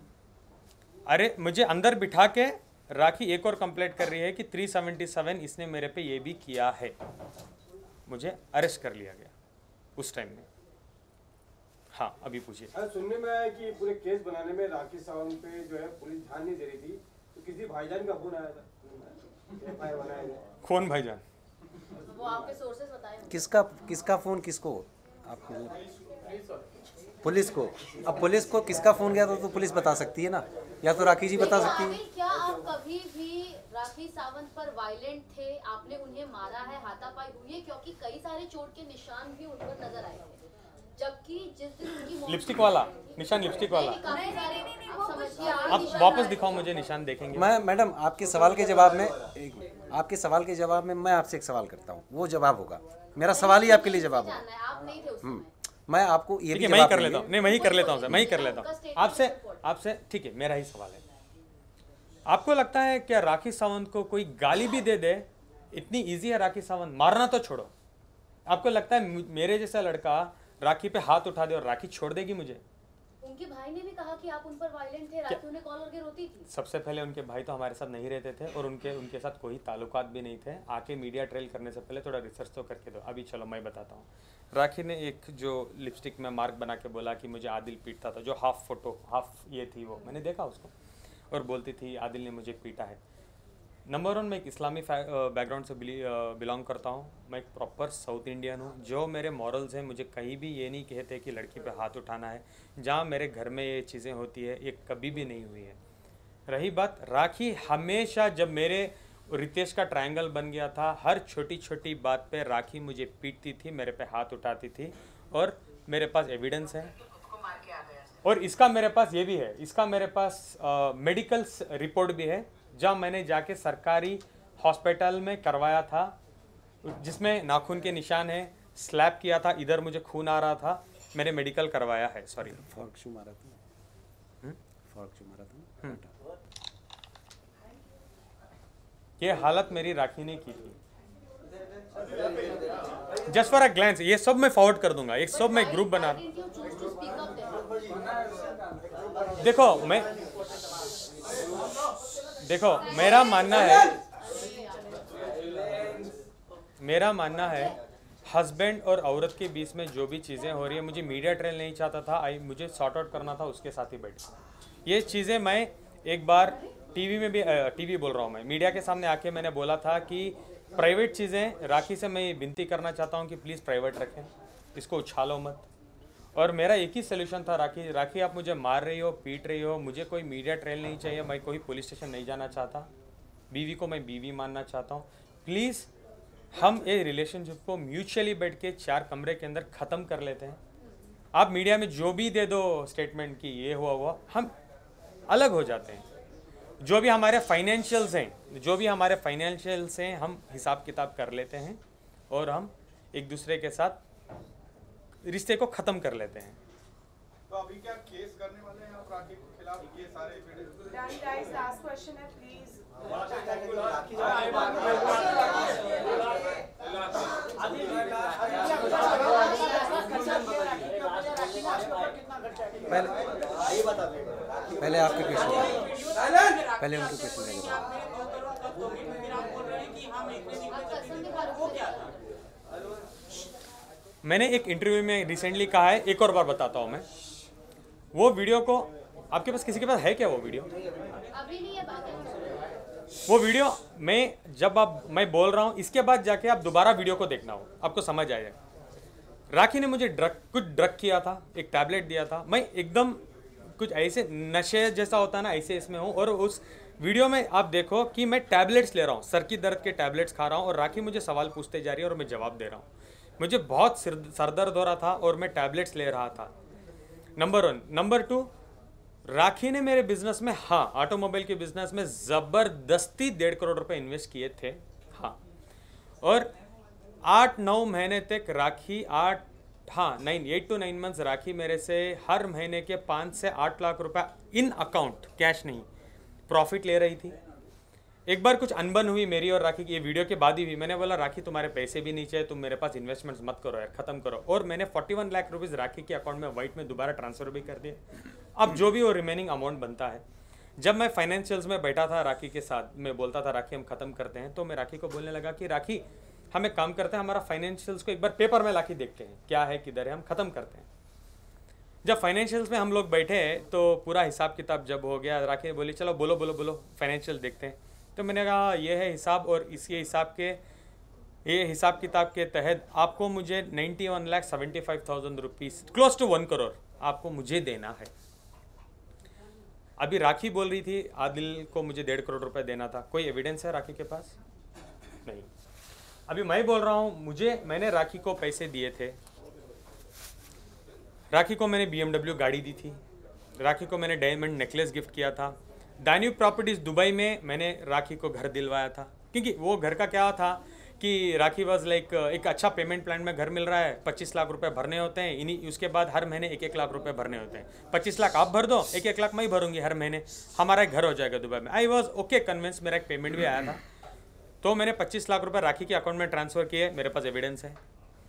अरे मुझे अंदर बिठा के राखी एक और कंप्लेंट कर रही है कि थ्री सेवेंटी सेवन इसने मेरे पे ये भी किया है. मुझे अरेस्ट कर लिया गया उस टाइम में. हाँ अभी पूछिए. अरे सुनने में आया कि पूरे केस बनाने में राखी सावंत पे जो है पुलिस ध्यान नहीं दे रही थी, तो किसी भाईजान का फोन आया था, एफआईआर बनाया गया. कौन भाईजान? वो आपके सोर्सेस बताएं. किसका किसका फ़ोन किसको? आप पुलिस को. अब पुलिस को किसका फ़ोन गया था तो पुलिस बता सकती है ना, या तो राखी जी बता सकती है. क्या आप कभी भी राखी सावंत पर वायलेंट थे? आपने उन्हें मारा है, हाथापाई हुई है? क्योंकि कई सारे चोट के निशान भी उन पर नजर आए थे, जबकि जिस दिन उनकी मौत लिपस्टिक वाला निशान, लिपस्टिक वाला. काफी सारे आप समझिए आप वापस दिखाओ मुझे निशान, देखेंगे. मैं मैडम आपके सवाल के जवाब में एक मिनट, आपके सवाल के जवाब में मैं आपसे एक सवाल करता हूँ, वो जवाब होगा. मेरा सवाल ही आपके लिए जवाब होगा. जानना है, आप नहीं थे उस समय. मैं आपको ये ठीक भी है, मैं ही जवाब कर लेता दूंगी. हूँ. नहीं मैं ही कर लेता हूँ सर, मैं ही कर लेता हूँ आपसे आपसे ठीक है, मेरा ही सवाल है. आपको लगता है क्या राखी सावंत को कोई गाली भी दे दे इतनी इजी है राखी सावंत मारना? तो छोड़ो, आपको लगता है मेरे जैसा लड़का राखी पे हाथ उठा दे और राखी छोड़ देगी मुझे? उनके भाई ने भी कहा कि आप उन पर वायलेंट थे, राखी उन्हें कॉल करके रोती थी. सबसे पहले उनके भाई तो हमारे साथ नहीं रहते थे और उनके उनके साथ कोई ताल्लुकात भी नहीं थे. आके मीडिया ट्रेल करने से पहले थोड़ा रिसर्च तो करके दो. अभी चलो मैं बताता हूँ. राखी ने एक जो लिपस्टिक में मार्क बना के बोला कि मुझे आदिल पीटता था, जो हाफ फोटो हाफ ये थी, वो मैंने देखा उसको, और बोलती थी आदिल ने मुझे पीटा है. नंबर वन, मैं एक इस्लामी बैकग्राउंड से बिलोंग करता हूँ. मैं एक प्रॉपर साउथ इंडियन हूँ. जो मेरे मॉरल्स हैं, मुझे कहीं भी ये नहीं कहते कि लड़की पे हाथ उठाना है. जहाँ मेरे घर में ये चीज़ें होती है, ये कभी भी नहीं हुई है. रही बात राखी, हमेशा जब मेरे रितेश का ट्रायंगल बन गया था, हर छोटी छोटी बात पे राखी मुझे पीटती थी, मेरे पे हाथ उठाती थी, और मेरे पास एविडेंस है. और इसका मेरे पास ये भी है, इसका मेरे पास मेडिकल रिपोर्ट भी है, जहाँ मैंने जाके सरकारी हॉस्पिटल में करवाया था, जिसमें नाखून के निशान है, स्लैप किया था, इधर मुझे खून आ रहा था, मैंने मेडिकल करवाया है. सॉरी, फॉर्क शू मारा था. फॉर्क शू मारा था. ये हालत मेरी राखी ने की थी. जस्ट फॉर अ ग्लैंस, ये सब मैं फॉरवर्ड कर दूंगा, एक सब मैं ग्रुप बना रहा हूँ. देखो मैं देखो मेरा मानना है मेरा मानना है हस्बैंड और औरत के बीच में जो भी चीज़ें हो रही है, मुझे मीडिया ट्रेल नहीं चाहता था. आई मुझे सॉर्ट आउट करना था, उसके साथ ही बैठ. ये चीज़ें मैं एक बार टीवी में भी, टीवी बोल रहा हूँ मैं, मीडिया के सामने आके मैंने बोला था कि प्राइवेट चीज़ें राखी से मैं विनती करना चाहता हूँ कि प्लीज़ प्राइवेट रखें, इसको उछालो मत. और मेरा एक ही सोल्यूशन था, राखी राखी आप मुझे मार रही हो, पीट रही हो, मुझे कोई मीडिया ट्रेल नहीं चाहिए, मैं कोई पुलिस स्टेशन नहीं जाना चाहता, बीवी को मैं बीवी मानना चाहता हूँ. प्लीज़ हम ये रिलेशनशिप को म्यूचुअली बैठ के चार कमरे के अंदर ख़त्म कर लेते हैं. आप मीडिया में जो भी दे दो स्टेटमेंट कि ये हुआ हुआ, हम अलग हो जाते हैं. जो भी हमारे फाइनेंशियल्स हैं जो भी हमारे फाइनेंशियल्स हैं हम हिसाब किताब कर लेते हैं और हम एक दूसरे के साथ रिश्ते को ख़त्म कर लेते हैं. तो अभी क्या केस करने वाले हैं आप राखी के खिलाफ? ये सारे evidence. Done, guys. Last question है, please. पहले पहले आपके क्वेश्चन पहले उनके क्वेश्चन का जवाब. मैंने एक इंटरव्यू में रिसेंटली कहा है, एक और बार बताता हूँ मैं. वो वीडियो को आपके पास किसी के पास है क्या? वो वीडियो अभी नहीं है, बात है. वो वीडियो मैं जब आप मैं बोल रहा हूँ, इसके बाद जाके आप दोबारा वीडियो को देखना हो, आपको समझ आएगा. राखी ने मुझे ड्रग कुछ ड्रग किया था, एक टैबलेट दिया था, मैं एकदम कुछ ऐसे नशे जैसा होता है ना, ऐसे इसमें हूँ. और उस वीडियो में आप देखो कि मैं टैबलेट्स ले रहा हूँ, सर की दर्द के टैबलेट्स खा रहा हूँ, और राखी मुझे सवाल पूछते जा रही है और मैं जवाब दे रहा हूँ. मुझे बहुत सिर सर दर्द हो रहा था और मैं टैबलेट्स ले रहा था, number one. Number two, Rakhi ने मेरे बिजनेस में, हाँ, ऑटोमोबाइल के बिजनेस में ज़बरदस्ती डेढ़ करोड़ रुपए इन्वेस्ट किए थे, हाँ। और आठ नौ महीने तक राखी, आठ हाँ nine eight two nine months Rakhi मेरे से हर महीने के पाँच से आठ लाख रुपए इन अकाउंट, कैश नहीं, प्रॉफिट ले रही थी। एक बार कुछ अनबन हुई मेरी और राखी की, ये वीडियो के बाद ही हुई। मैंने बोला राखी तुम्हारे पैसे भी नहीं चाहिए, तुम मेरे पास इन्वेस्टमेंट्स मत करो यार, खत्म करो। और मैंने इकतालीस लाख रुपीस राखी के अकाउंट में वाइट में दोबारा ट्रांसफर भी कर दिए। अब जो भी वो रिमेनिंग अमाउंट बनता है, जब मैं फाइनेंशियल्स में बैठा था राखी के साथ, मैं बोलता था राखी हम खत्म करते हैं, तो मैं राखी को बोलने लगा कि राखी हम एक काम करते हैं, हमारा फाइनेंशियल्स को एक बार पेपर में लाके देखते हैं क्या है किधर है, हम खत्म करते हैं। जब फाइनेंशियल्स में हम लोग बैठे तो पूरा हिसाब किताब जब हो गया, राखी बोली चलो बोलो बोलो बोलो फाइनेंशियल देखते हैं। तो मैंने कहा ये है हिसाब, और इसी हिसाब के ये हिसाब किताब के तहत आपको मुझे ninety one lakh seventy five thousand rupees, close to one crore आपको मुझे देना है। अभी राखी बोल रही थी आदिल को मुझे डेढ़ करोड़ रुपए देना था, कोई एविडेंस है राखी के पास? नहीं। अभी मैं बोल रहा हूँ, मुझे मैंने राखी को पैसे दिए थे, राखी को मैंने बीएमडब्ल्यू गाड़ी दी थी, राखी को मैंने डायमंड नेकलेस गिफ्ट किया था। दान्यूब प्रॉपर्टीज दुबई में मैंने राखी को घर दिलवाया था, क्योंकि वो घर का क्या था कि राखी वाज लाइक एक अच्छा पेमेंट प्लान में घर मिल रहा है, पच्चीस लाख रुपए भरने होते हैं, इन्हीं उसके बाद हर महीने एक एक लाख रुपए भरने होते हैं। पच्चीस लाख आप भर दो, एक एक लाख मैं ही भरूंगी हर महीने, हमारा एक घर हो जाएगा दुबई में। आई वॉज ओके कन्विंस, मेरा एक पेमेंट भी आया था, तो मैंने पच्चीस लाख रुपए राखी के अकाउंट में ट्रांसफ़र किए, मेरे पास एविडेंस है।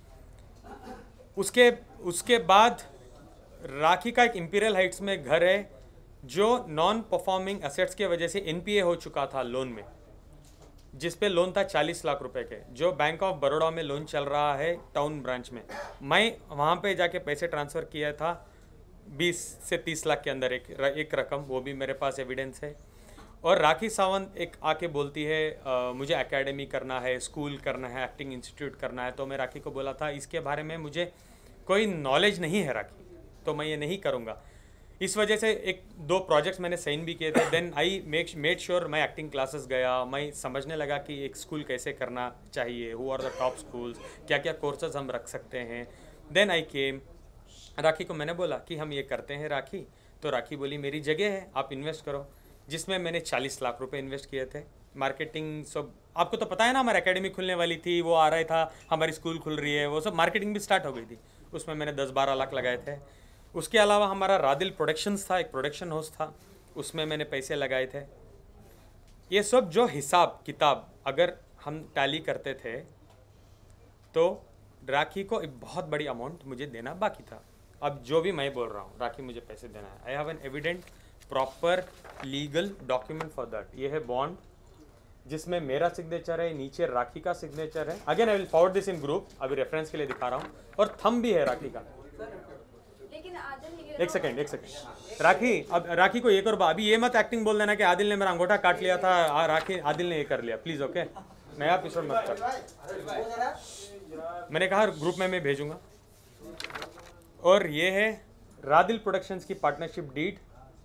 उसके उसके बाद राखी का एक इंपीरियल हाइट्स में घर है जो नॉन परफॉर्मिंग एसेट्स के वजह से एनपीए हो चुका था लोन में, जिस पे लोन था चालीस लाख रुपए के, जो बैंक ऑफ बड़ौदा में लोन चल रहा है टाउन ब्रांच में। मैं वहाँ पे जाके पैसे ट्रांसफ़र किया था बीस से तीस लाख के अंदर एक एक रकम, वो भी मेरे पास एविडेंस है। और राखी सावंत एक आके बोलती है आ, मुझे एकेडमी करना है, स्कूल करना है, एक्टिंग इंस्टीट्यूट करना है। तो मैं राखी को बोला था इसके बारे में मुझे कोई नॉलेज नहीं है राखी, तो मैं ये नहीं करूँगा। इस वजह से एक दो प्रोजेक्ट्स मैंने साइन भी किए थे। Then I make made sure मैं एक्टिंग क्लासेस गया, मैं समझने लगा कि एक स्कूल कैसे करना चाहिए, who are the top schools, क्या क्या कोर्सेज हम रख सकते हैं। देन आई केम, राखी को मैंने बोला कि हम ये करते हैं राखी, तो राखी बोली मेरी जगह है आप इन्वेस्ट करो, जिसमें मैंने चालीस लाख रुपए इन्वेस्ट किए थे। मार्केटिंग सब आपको तो पता है ना, हमारी एकेडमी खुलने वाली थी, वो आ रहा था, हमारी स्कूल खुल रही है, वो सब मार्केटिंग भी स्टार्ट हो गई थी, उसमें मैंने दस बारह लाख लगाए थे। उसके अलावा हमारा रादिल प्रोडक्शंस था, एक प्रोडक्शन हाउस था, उसमें मैंने पैसे लगाए थे। ये सब जो हिसाब किताब अगर हम टैली करते थे तो राखी को एक बहुत बड़ी अमाउंट मुझे देना बाकी था। अब जो भी मैं बोल रहा हूँ, राखी मुझे पैसे देना है, I have an evident proper legal document for that. ये है बॉन्ड जिसमें मेरा सिग्नेचर है, नीचे राखी का सिग्नेचर है। Again I will forward this in group, अभी रेफरेंस के लिए दिखा रहा हूँ, और थंब भी है राखी का। लेकिन आदिल एक सेकंड एक सेकंड राखी, अब राखी को ये करो, अभी ये मत एक्टिंग बोल देना कि आदिल ने मेरा अंगूठा काट लिया था, आ, राखी आदिल ने ये कर लिया, प्लीज ओके। नया एपिसोड मत कर, मैंने कहा ग्रुप में मैं भेजूंगा। और ये है रादिल प्रोडक्शंस की पार्टनरशिप डीड,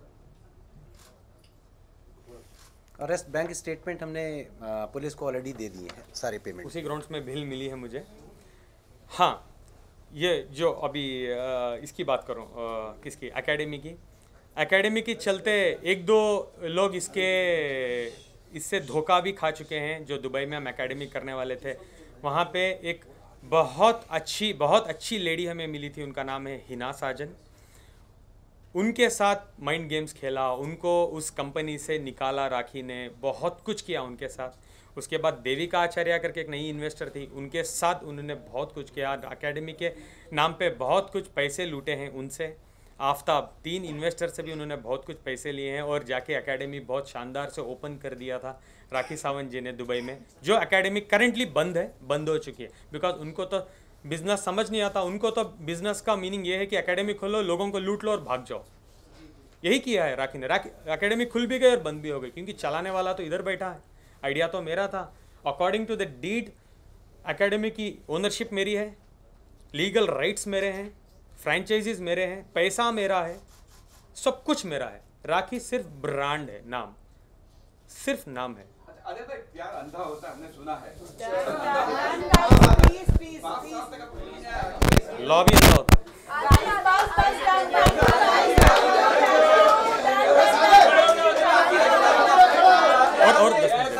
और रेस्ट बैंक स्टेटमेंट हमने आ, पुलिस को ऑलरेडी दे दिए हैं सारे पेमेंट, उसी ग्राउंड्स में बिल मिली है मुझे। हाँ, ये जो अभी आ, इसकी बात करूँ, किसकी, एकेडमी की एकेडमी की चलते एक दो लोग इसके इससे धोखा भी खा चुके हैं। जो दुबई में हम एकेडमी करने वाले थे, वहाँ पे एक बहुत अच्छी बहुत अच्छी लेडी हमें मिली थी, उनका नाम है हिना साजन। उनके साथ माइंड गेम्स खेला, उनको उस कंपनी से निकाला राखी ने, बहुत कुछ किया उनके साथ। उसके बाद देविका आचार्य करके एक नई इन्वेस्टर थी, उनके साथ उन्होंने बहुत कुछ किया, एकेडमी के नाम पे बहुत कुछ पैसे लूटे हैं उनसे। आफ्ताब, तीन इन्वेस्टर से भी उन्होंने बहुत कुछ पैसे लिए हैं, और जाके एकेडमी बहुत शानदार से ओपन कर दिया था राखी सावंत जी ने दुबई में, जो एकेडमी करेंटली बंद है, बंद हो चुकी है, बिकॉज उनको तो बिजनेस समझ नहीं आता। उनको तो बिजनेस का मीनिंग ये है कि एकेडमी खोलो, लोगों को लूट लो और भाग जाओ। यही किया है राखी ने। राखी एकेडमी खुल भी गई और बंद भी हो गई, क्योंकि चलाने वाला तो इधर बैठा है, आइडिया तो मेरा था। According to the deed academy की ओनरशिप मेरी है, लीगल राइट्स मेरे हैं, फ्रेंचाइजीज मेरे हैं, पैसा मेरा है, सब कुछ मेरा है। राखी सिर्फ ब्रांड है, नाम, सिर्फ नाम है। अरे भाई प्यार अंधा होता है, हमने सुना है। Please, please, please. लॉ भी अंधा होता है। और और दस मिनट।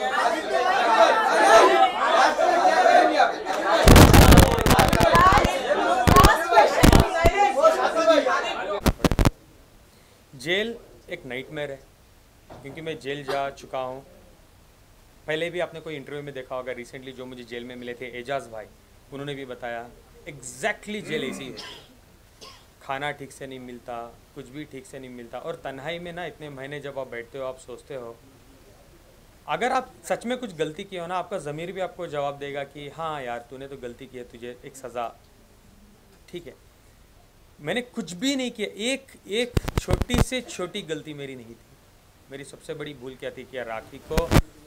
जेल एक नाइटमेयर है, क्योंकि मैं जेल जा चुका हूँ। पहले भी आपने कोई इंटरव्यू में देखा होगा, रिसेंटली जो मुझे जेल में मिले थे एजाज भाई, उन्होंने भी बताया एग्जैक्टली जेल ऐसी है। खाना ठीक से नहीं मिलता, कुछ भी ठीक से नहीं मिलता, और तन्हाई में ना इतने महीने जब आप बैठते हो, आप सोचते हो अगर आप सच में कुछ गलती की हो ना, आपका ज़मीर भी आपको जवाब देगा कि हाँ यार तूने तो गलती की है, तुझे एक सज़ा, ठीक है। मैंने कुछ भी नहीं किया, एक एक छोटी से छोटी गलती मेरी नहीं थी। मेरी सबसे बड़ी भूल क्या थी कि यार राखी को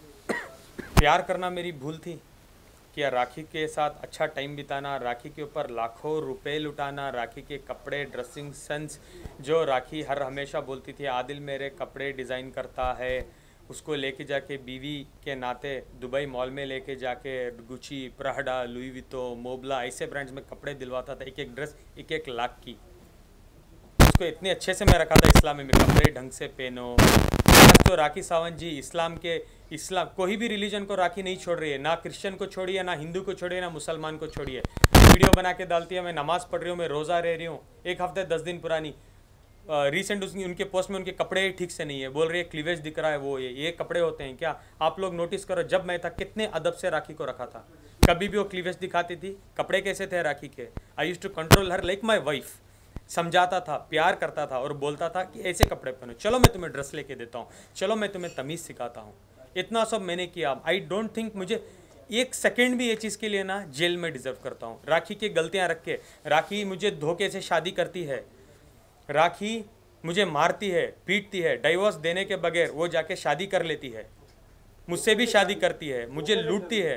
प्यार करना मेरी भूल थी, कि यार राखी के साथ अच्छा टाइम बिताना, राखी के ऊपर लाखों रुपए लुटाना, राखी के कपड़े, ड्रेसिंग सेंस, जो राखी हर हमेशा बोलती थी आदिल मेरे कपड़े डिज़ाइन करता है, उसको लेके जाके बीवी के नाते दुबई मॉल में लेके जाके गुची, प्राडा, लुई वितो, मोबला ऐसे ब्रांड्स में कपड़े दिलवाता था, एक एक ड्रेस एक एक लाख की। उसको इतने अच्छे से मैं रखा था इस्लाम में, मेरे कपड़े ढंग से पहनो। आज तो राखी सावंत जी इस्लाम के इस्लाम कोई भी रिलीजन को राखी नहीं छोड़ रही है, ना क्रिश्चियन को छोड़िए, ना हिंदू को छोड़िए, ना मुसलमान को छोड़िए। वीडियो बना के डालती है, मैं नमाज़ पढ़ रही हूँ, मैं रोज़ा रह रही हूँ, एक हफ्ते दस दिन पुरानी। रिसेंट उसकी उनके पोस्ट में उनके कपड़े ठीक से नहीं है, बोल रही है क्लीवेज दिख रहा है, वो ये ये कपड़े होते हैं क्या? आप लोग नोटिस करो, जब मैं था कितने अदब से राखी को रखा था, कभी भी वो क्लीवेज दिखाती थी। कपड़े कैसे थे राखी के? I used to control her like my wife. समझाता था, प्यार करता था और बोलता था कि ऐसे कपड़े पहनो, चलो मैं तुम्हें ड्रेस लेके देता हूँ, चलो मैं तुम्हें तमीज़ सिखाता हूँ। इतना सब मैंने किया। आई डोंट थिंक मुझे एक सेकेंड भी ये चीज़ के लिए ना जेल में डिजर्व करता हूँ। राखी की गलतियाँ रख के, राखी मुझे धोखे से शादी करती है, राखी मुझे मारती है, पीटती है, डाइवोर्स देने के बगैर वो जाके शादी कर लेती है, मुझसे भी शादी करती है, मुझे लूटती है।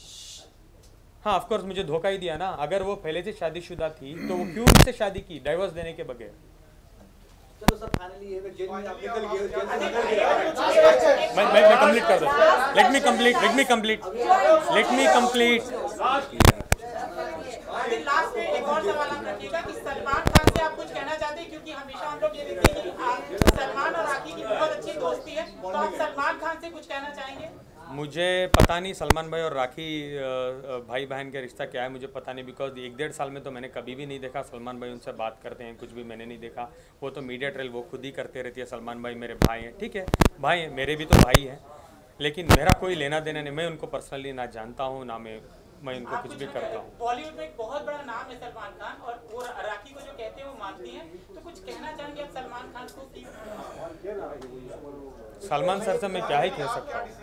हाँ ऑफ कोर्स मुझे धोखा ही दिया ना, अगर वो पहले से शादीशुदा थी तो वो क्यों मुझसे शादी की डाइवोर्स देने के बगैर? चलो सर फाइनली ये जेल में आप निकल गए, जेल से निकल गए। मैं मैं मैं कंप्लीट कर दूं। Let me complete let me complete let me complete last में एक और सवाल आप रखिएगा कि सलमान खान से आप कुछ कहना चाहते हैं, क्योंकि हमेशा हम लोग ये देखते हैं कि आप सलमान और राखी की बहुत अच्छी दोस्ती है, तो आप सलमान खान से कुछ कहना चाहेंगे? मुझे पता नहीं सलमान भाई और राखी भाई बहन का रिश्ता क्या है, मुझे पता नहीं, बिकॉज एक डेढ़ साल में तो मैंने कभी भी नहीं देखा सलमान भाई उनसे बात करते हैं, कुछ भी मैंने नहीं देखा। वो तो मीडिया ट्रेल वो खुद ही करते रहती है। सलमान भाई मेरे भाई हैं, ठीक है भाई हैं, मेरे भी तो भाई हैं, लेकिन मेरा कोई लेना देना नहीं। मैं उनको पर्सनली ना जानता हूँ, ना मैं मैं उनको कुछ भी करता हूँ। बॉलीवुड में एक बहुत बड़ा नाम है सलमान खान, और वो राखी को जो कहते हैं वो मानती हैं, तो कुछ कहना चाहेंगे आप सलमान खान को? सलमान सर से मैं क्या ही कह सकता हूँ।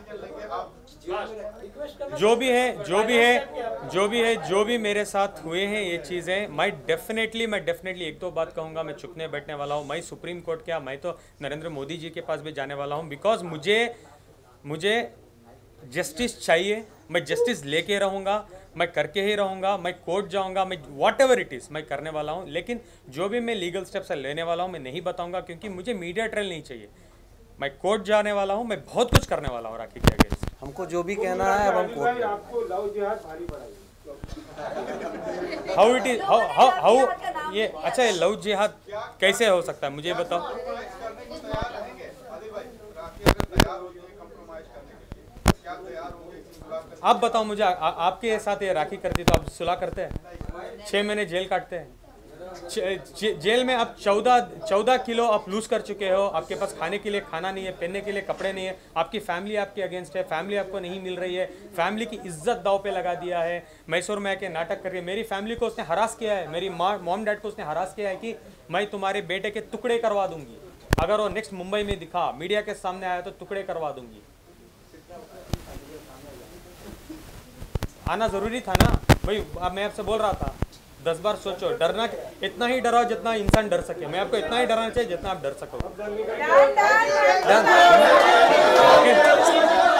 जो भी है जो भी है जो भी है जो भी मेरे साथ हुए हैं ये चीज़ें, मैं डेफिनेटली मैं डेफिनेटली एक तो बात कहूँगा, मैं चुपने बैठने वाला हूँ। मैं सुप्रीम कोर्ट क्या, मैं तो नरेंद्र मोदी जी के पास भी जाने वाला हूँ, बिकॉज मुझे मुझे जस्टिस चाहिए। मैं जस्टिस लेके रहूँगा, मैं करके ही रहूँगा, मैं कोर्ट जाऊँगा, मैं वॉट एवर इट इज़ मैं करने वाला हूँ। लेकिन जो भी मैं लीगल स्टेप्स लेने वाला हूँ मैं नहीं बताऊँगा, क्योंकि मुझे मीडिया ट्रेल नहीं चाहिए। मैं कोर्ट जाने वाला हूँ, मैं बहुत कुछ करने वाला हूँ राखी के अगेंस्ट। हमको जो भी कहना है अब हम कोर्ट में। आपको लव जिहाद भारी पड़ेगी। How it is how how how ये अच्छा ये लव जिहाद कैसे हो सकता है, मुझे बताओ। आप बताओ मुझे, आ, आपके साथ ये राखी करती तो आप सुलह करते हैं? छः महीने जेल काटते हैं, जे, जेल में आप चौदह चौदह किलो आप लूज कर चुके हो, आपके पास खाने के लिए खाना नहीं है, पहनने के लिए कपड़े नहीं है, आपकी फैमिली आपके अगेंस्ट है, फैमिली आपको नहीं मिल रही है, फैमिली की इज्जत दाव पे लगा दिया है। मैसूर में आके नाटक करके मेरी फैमिली को उसने हरास किया है, मेरी माँ मॉम डैड को उसने हरास किया है कि मैं तुम्हारे बेटे के टुकड़े करवा दूंगी, अगर वो नेक्स्ट मुंबई में दिखा, मीडिया के सामने आया तो टुकड़े करवा दूंगी। आना जरूरी था ना भाई, अब मैं आपसे बोल रहा था दस बार सोचो, डरना इतना ही डराओ जितना इंसान डर सके। मैं आपको इतना ही डराना चाहिए जितना आप डर सको।